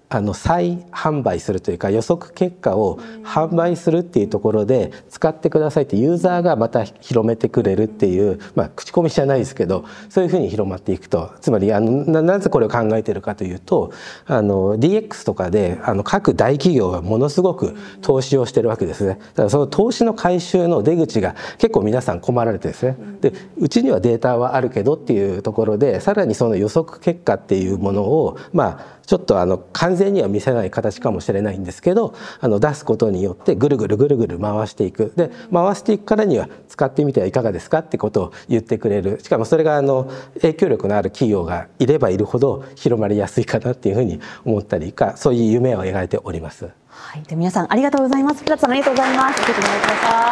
再販売するというか予測結果を販売するっていうところで使ってくださいってユーザーがまた広めてくれるっていう、口コミじゃないですけどそういうふうに広まっていくと、つまりなぜこれを考えているかというとDX とかで各大企業がものすごく投資をしてるわけですね。だからその投資の回収の出口が結構皆さん困られてですね、でうちにはデータはあるけどっていうところでさらにその予測結果っていうものをちょっと完全には見せない形かもしれないんですけど出すことによってぐるぐるぐるぐる回していく。で回していくからには使ってみてはいかがですかってことを言ってくれる。しかもそれが影響力のある企業がいればいるほど広まりやすいかなっていうふうに思ったりそういう夢を描いております。 はい、で皆さんありがとうございます。平田さんありがとうございます。受けてもらってくださ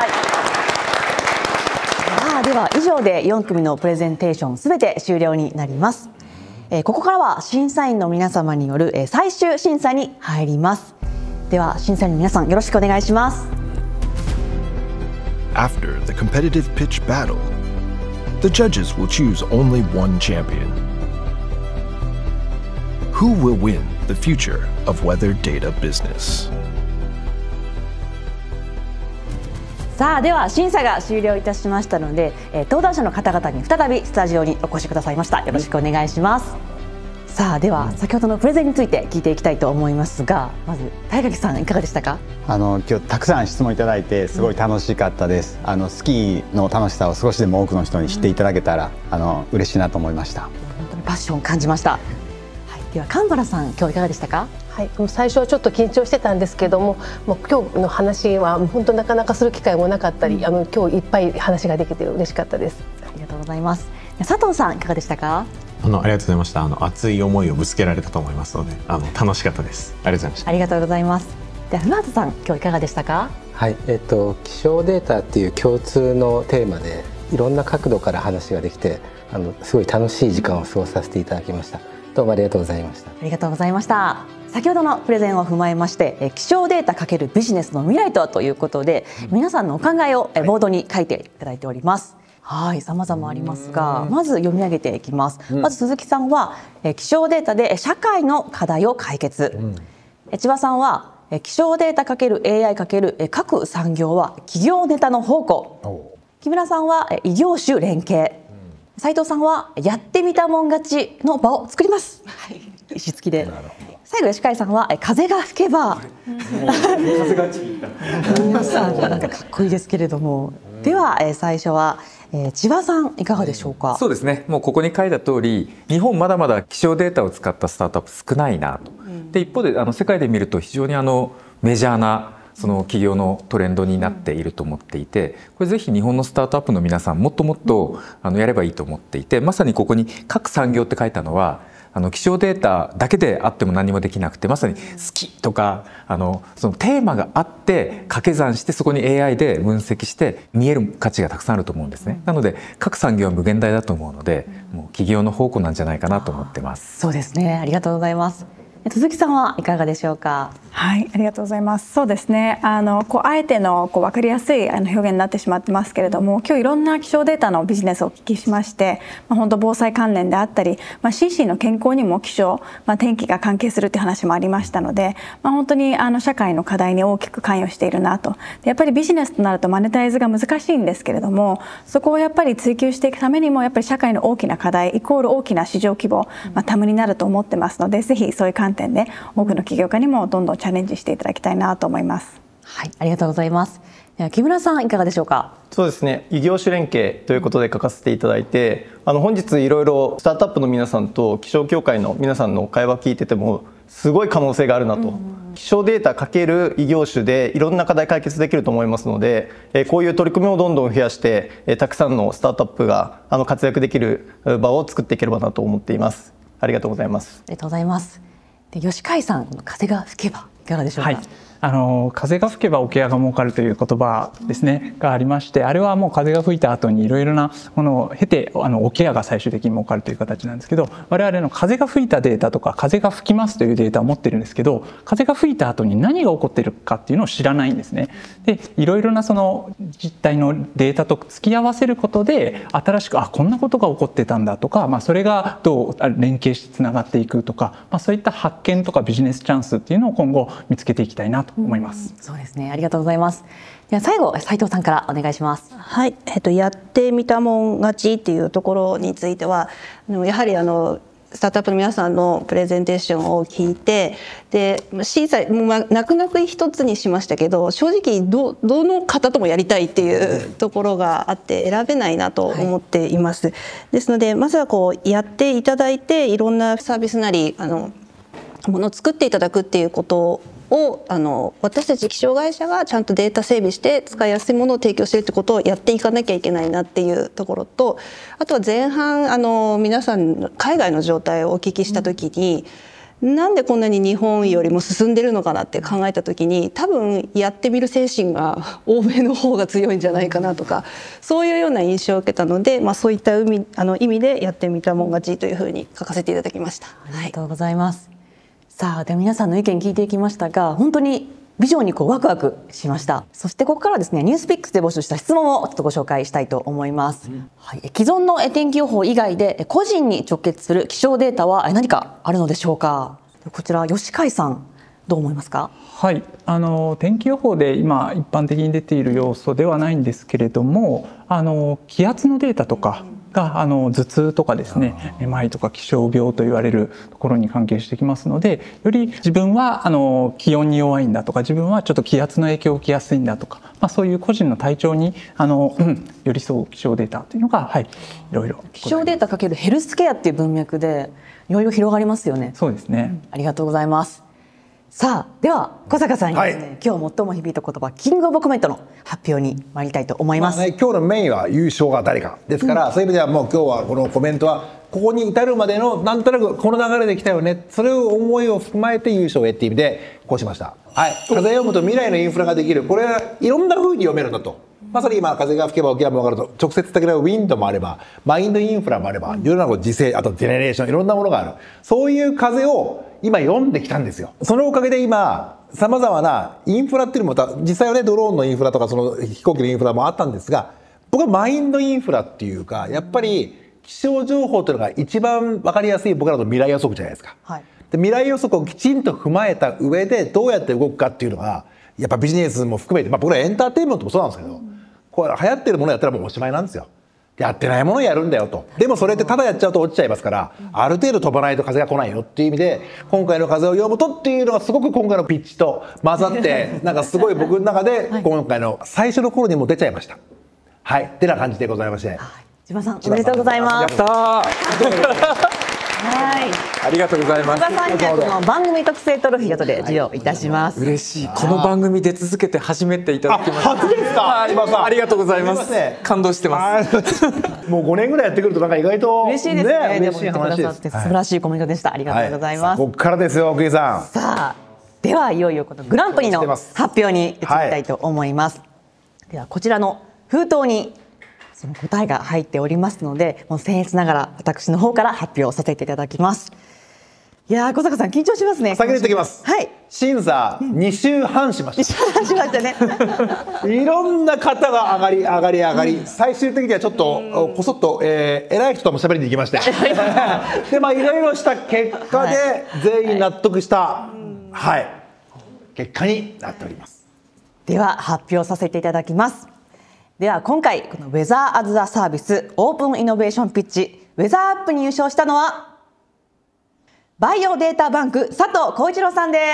い。では以上で4組のプレゼンテーションすべて終了になります。ここからは審査員の皆様による最終審査に入ります。では審査員の皆さんよろしくお願いします。 After the competitive pitch battle, the judges will choose only one champion. Who will win the future of weather data business? さあでは審査が終了いたしましたので登壇者の方々に再びスタジオにお越しくださいました。よろしくお願いします。さあでは先ほどのプレゼンについて聞いていきたいと思いますが、まず大垣さんいかがでしたか？ 今日たくさん質問いただいてすごい楽しかったです。スキーの楽しさを少しでも多くの人に知っていただけたら嬉しいなと思いました。 本当にパッションを感じました。はい、では神原さん今日いかがでしたか？ はい、最初はちょっと緊張してたんですけども今日の話は本当なかなかする機会もなかったり今日いっぱい話ができて嬉しかったです。 ありがとうございます。佐藤さんいかがでしたか？ ありがとうございました。熱い思いをぶつけられたと思いますので楽しかったです。ありがとうございました。 ありがとうございます。では船畑さん今日いかがでしたか？ はい、気象データっていう共通のテーマでいろんな角度から話ができてすごい楽しい時間を過ごさせていただきました。どうもありがとうございました。 ありがとうございました。先ほどのプレゼンを踏まえまして気象データ×ビジネスの未来とはということで皆さんのお考えをボードに書いていただいております。はい、様々ありますがまず読み上げていきます。まず鈴木さんは気象データで社会の課題を解決、千葉さんは気象データ×AI× 各産業は企業ネタの宝庫、木村さんは異業種連携、斉藤さんはやってみたもん勝ちの場を作ります、はい、石付きで。最後吉海さんは風が吹けば風が皆さんなんかかっこいいですけれども、では最初は千葉さんいかがでしょうか？ そうですね、もうここに書いた通り日本まだまだ気象データを使ったスタートアップ少ないなと、で一方で世界で見ると非常にメジャーなその企業のトレンドになっていると思っていて、これぜひ日本のスタートアップの皆さんもっともっとやればいいと思っていて、まさにここに各産業って書いたのは気象データだけであっても何もできなくて、まさに好きとかそのテーマがあって掛け算してそこに AI で分析して見える価値がたくさんあると思うんですね。なので各産業は無限大だと思うのでもう企業の宝庫なんじゃないかなと思ってます。 そうですね、ありがとうございます。鈴木さんはいかがでしょうか？ はい、ありがとうございます。そうですね、あえての分かりやすい表現になってしまってますけれども、今日いろんな気象データのビジネスをお聞きしまして、本当防災関連であったり、心身の健康にも気象、天気が関係するという話もありましたので、本当に社会の課題に大きく関与しているなと。でやっぱりビジネスとなるとマネタイズが難しいんですけれども、そこをやっぱり追求していくためにもやっぱり社会の大きな課題イコール大きな市場規模、タムになると思ってますので、ぜひそういう観点で多くの起業家にもどんどんチャレンジしていただきたいなと思います。 はい、ありがとうございます。では木村さんいかがでしょうか？ そうですね、異業種連携ということで書かせていただいて、本日いろいろスタートアップの皆さんと気象協会の皆さんの会話聞いててもすごい可能性があるなと、気象データ×異業種でいろんな課題解決できると思いますので、こういう取り組みをどんどん増やしてたくさんのスタートアップが活躍できる場を作っていければなと思っています。ありがとうございます。 ありがとうございます。で吉海さん、風が吹けばいかがでしょうか？ はい、 風が吹けば桶屋が儲かるという言葉ですねがありまして、あれはもう風が吹いた後にいろいろなものを経て桶屋が最終的に儲かるという形なんですけど、我々の風が吹いたデータとか風が吹きますというデータを持ってるんですけど、風が吹いた後に何が起こっているかっていうのを知らないんですね。でいろいろなその実態のデータと突き合わせることで、新しくこんなことが起こってたんだとか、それがどう連携してつながっていくとか、そういった発見とかビジネスチャンスっていうのを今後見つけていきたいなと思います。 そうですね、ありがとうございます。では最後斉藤さんからお願いします。 はい、やってみたもん勝ちっていうところについては、やはりスタートアップの皆さんのプレゼンテーションを聞いて、で小さい泣く泣く一つにしましたけど、正直どの方ともやりたいっていうところがあって選べないなと思っています。ですのでまずはやっていただいて、いろんなサービスなりものを作っていただくっていうことを私たち気象会社がちゃんとデータ整備して使いやすいものを提供しているってことをやっていかなきゃいけないなっていうところと、あとは前半皆さんの海外の状態をお聞きした時に、なんでこんなに日本よりも進んでるのかなって考えた時に、多分やってみる精神が欧米の方が強いんじゃないかなとか、そういうような印象を受けたので、そういった意味でやってみたもん勝ちというふうに書かせていただきました。 ありがとうございます。さあでは皆さんの意見聞いていきましたが、本当にビジョンにワクワクしました。そしてここからですね、ニュースピックスで募集した質問をちょっとご紹介したいと思います。はい、既存の天気予報以外で個人に直結する気象データは何かあるのでしょうか。こちら吉海さんどう思いますか。 はい、天気予報で今一般的に出ている要素ではないんですけれども、気圧のデータとかが頭痛とかですね、めまいとか気象病と言われるところに関係してきますので、より自分は気温に弱いんだとか、自分はちょっと気圧の影響を受けやすいんだとか、そういう個人の体調に寄り添う気象データというのが、いろいろ気象データかけるヘルスケアっていう文脈でいろいろ広がりますよね。 そうですね、 ありがとうございます。さあでは小坂さんにですね、今日最も響いた言葉キングオブコメントの発表に参りたいと思います。 今日のメインは優勝が誰かですから、そういう意味ではもう今日はこのコメントはここに至るまでのなんとなくこの流れで来たよね、それを思いを踏まえて優勝へっていう意味でこうしました。はい、風読むと未来のインフラができる、これはいろんな風に読めるんだと。まさに今風が吹けば沖縄も分かると、直接的なウィンドもあればマインドインフラもあれば、世の中の時勢、あとジェネレーション、いろんなものがある。そういう風を今読んできたんですよ。そのおかげで今さまざまなインフラっていうのも実際はね、ドローンのインフラとかその飛行機のインフラもあったんですが、僕はマインドインフラっていうか、やっぱり気象情報というのが一番分かりやすい僕らの未来予測じゃないですか。はい、で未来予測をきちんと踏まえた上でどうやって動くかっていうのがやっぱビジネスも含めて、僕らエンターテインメントもそうなんですけど、これ流行ってるものやったらもうおしまいなんですよ。やってないものをやるんだよと。でもそれってただやっちゃうと落ちちゃいますから、ある程度飛ばないと風が来ないよっていう意味で、今回の風を読むとっていうのがすごく今回のピッチと混ざってなんかすごい僕の中で今回の最初の頃にも出ちゃいました。はい、ってな感じでございまして、 千葉さんおめでとうございます。 やったーはい、 ありがとうございます。 千葉さんにはこの番組特製トロフィー後で授与いたします。 嬉しい。この番組出続けて初めていただきました。 初ですか。 千葉さんありがとうございます。感動してます。 もう5年ぐらいやってくるとなんか意外と嬉しいですね。 嬉しい話です。 素晴らしいコメントでした。ありがとうございます。 ここからですよ、奥井さん。 さあではいよいよこのグランプリの発表に移りたいと思います。ではこちらの封筒にその答えが入っておりますので、もう僭越ながら私の方から発表させていただきます。いやー小坂さん緊張しますね。 先に言っておきます。 はい。 審査2週半しました。 2週半しましたね。 いろんな方が上がり、最終的にはちょっとこそっと偉い人とも喋りに行きまして、でいろいろした結果で全員納得した結果になっております。 では発表させていただきます。では今回このウェザーアズアサービスオープンイノベーションピッチウェザーアップに優勝したのはバイオデータバンク佐藤浩一郎さんです。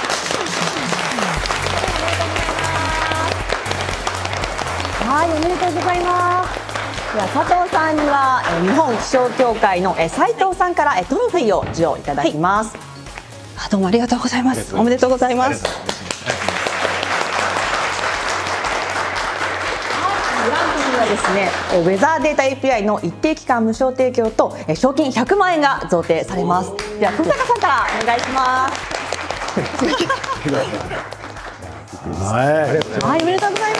はい、おめでとうございます。では佐藤さんには日本気象協会の斉藤さんからトロフィーを授与いただきます。 どうもありがとうございます。おめでとうございます。 ですね、ウェザーデータ API の一定期間無償提供と賞金100万円が贈呈されます。では福坂さんからお願いします。 はい、 はい、おめでとうございます。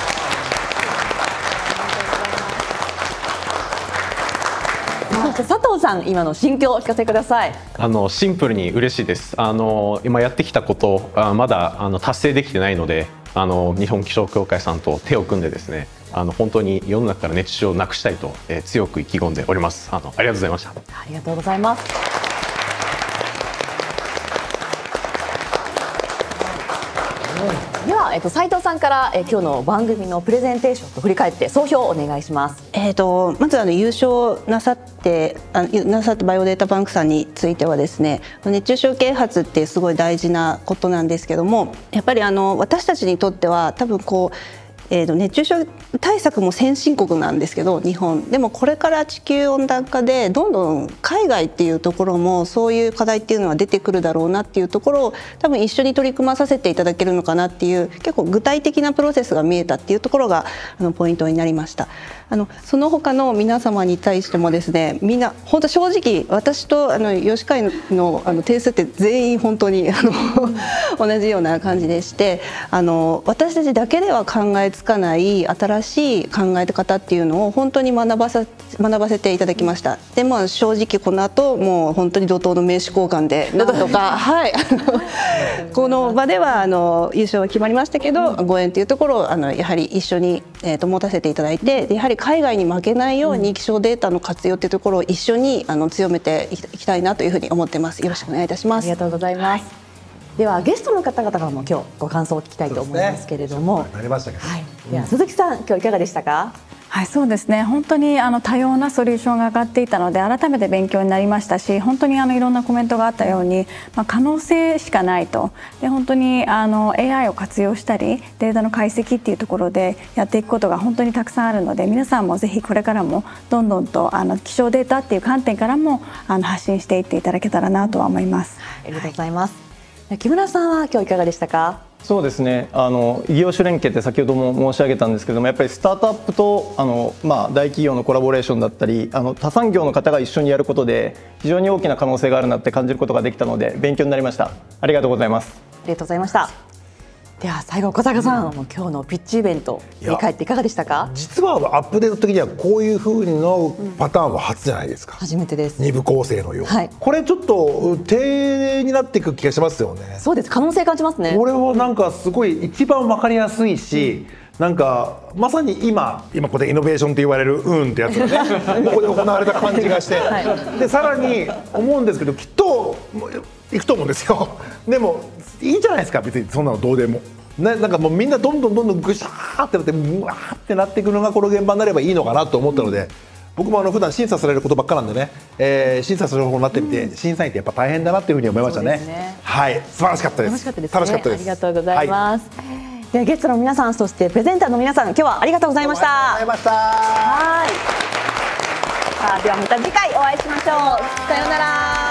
佐藤さん、今の心境をお聞かせください。 シンプルに嬉しいです。今やってきたことまだ達成できてないので、日本気象協会さんと手を組んでですね、本当に世の中から熱中症をなくしたいと、強く意気込んでおります。ありがとうございました。 ありがとうございます。では、斉藤さんから、今日の番組のプレゼンテーションと振り返って総評をお願いします。 まず優勝なさってバイオデータバンクさんについてはですね、熱中症啓発ってすごい大事なことなんですけども、やっぱり私たちにとっては多分熱中症対策も先進国なんですけど、日本でもこれから地球温暖化でどんどん海外っていうところもそういう課題っていうのは出てくるだろうなっていうところを多分一緒に取り組まさせていただけるのかなっていう、結構具体的なプロセスが見えたっていうところがポイントになりました。その他の皆様に対してもですね、みんな本当正直私と吉会の定数って全員本当に同じような感じでして、私たちだけでは考えつかない新しい考え方っていうのを本当に学ばせていただきました。でも正直この後もう本当に怒涛の名刺交換でなんとかはいこの場では優勝は決まりましたけど、ご縁というところをやはり一緒に持たせていただいて、やはり海外に負けないように気象データの活用というところを一緒に強めていきたいなというふうに思ってます。よろしくお願いいたします。 ありがとうございます。ではゲストの方々からも今日ご感想を聞きたいと思いますけれども、 なりましたけど、 では鈴木さん、今日いかがでしたか？ はい、そうですね。本当に多様なソリューションが上がっていたので改めて勉強になりましたし、本当にいろんなコメントがあったように、可能性しかないと。で本当にAI を活用したりデータの解析っていうところでやっていくことが本当にたくさんあるので、皆さんもぜひこれからもどんどんと気象データっていう観点からも発信していっていただけたらなとは思います。 ありがとうございます。木村さんは今日いかがでしたか？ そうですね、異業種連携って先ほども申し上げたんですけども、やっぱりスタートアップと大企業のコラボレーションだったり他産業の方が一緒にやることで非常に大きな可能性があるなって感じることができたので勉強になりました。ありがとうございます。 ありがとうございました。では最後小坂さん、今日のピッチイベント振り返っていかがでしたか？ 実はアップデート的にはこういう風のパターンは初じゃないですか。 初めてです。 二部構成のよう、これちょっと定になっていく気がしますよね。 そうです、可能性感じますね。 これはなんかすごい一番わかりやすいし、なんかまさに今これイノベーションって言われるってやつがねここで行われた感じがして、でさらに思うんですけど、きっといくと思うんですよ。でもいいじゃないですか、別にそんなのどうでも。なんかもうみんなどんどんぐしゃーってなってうわーってなっていくのがこの現場になればいいのかなと思ったので、僕も普段審査されることばっかなんでね、審査する方になってみて、審査員ってやっぱ大変だなっていうふうに思いましたね。はい、素晴らしかったです。 楽しかったですね。 楽しかったです。 ありがとうございます。ではゲストの皆さん、そしてプレゼンターの皆さん、今日はありがとうございました。 ありがとうございました。 はい。さあではまた次回お会いしましょう。さようなら。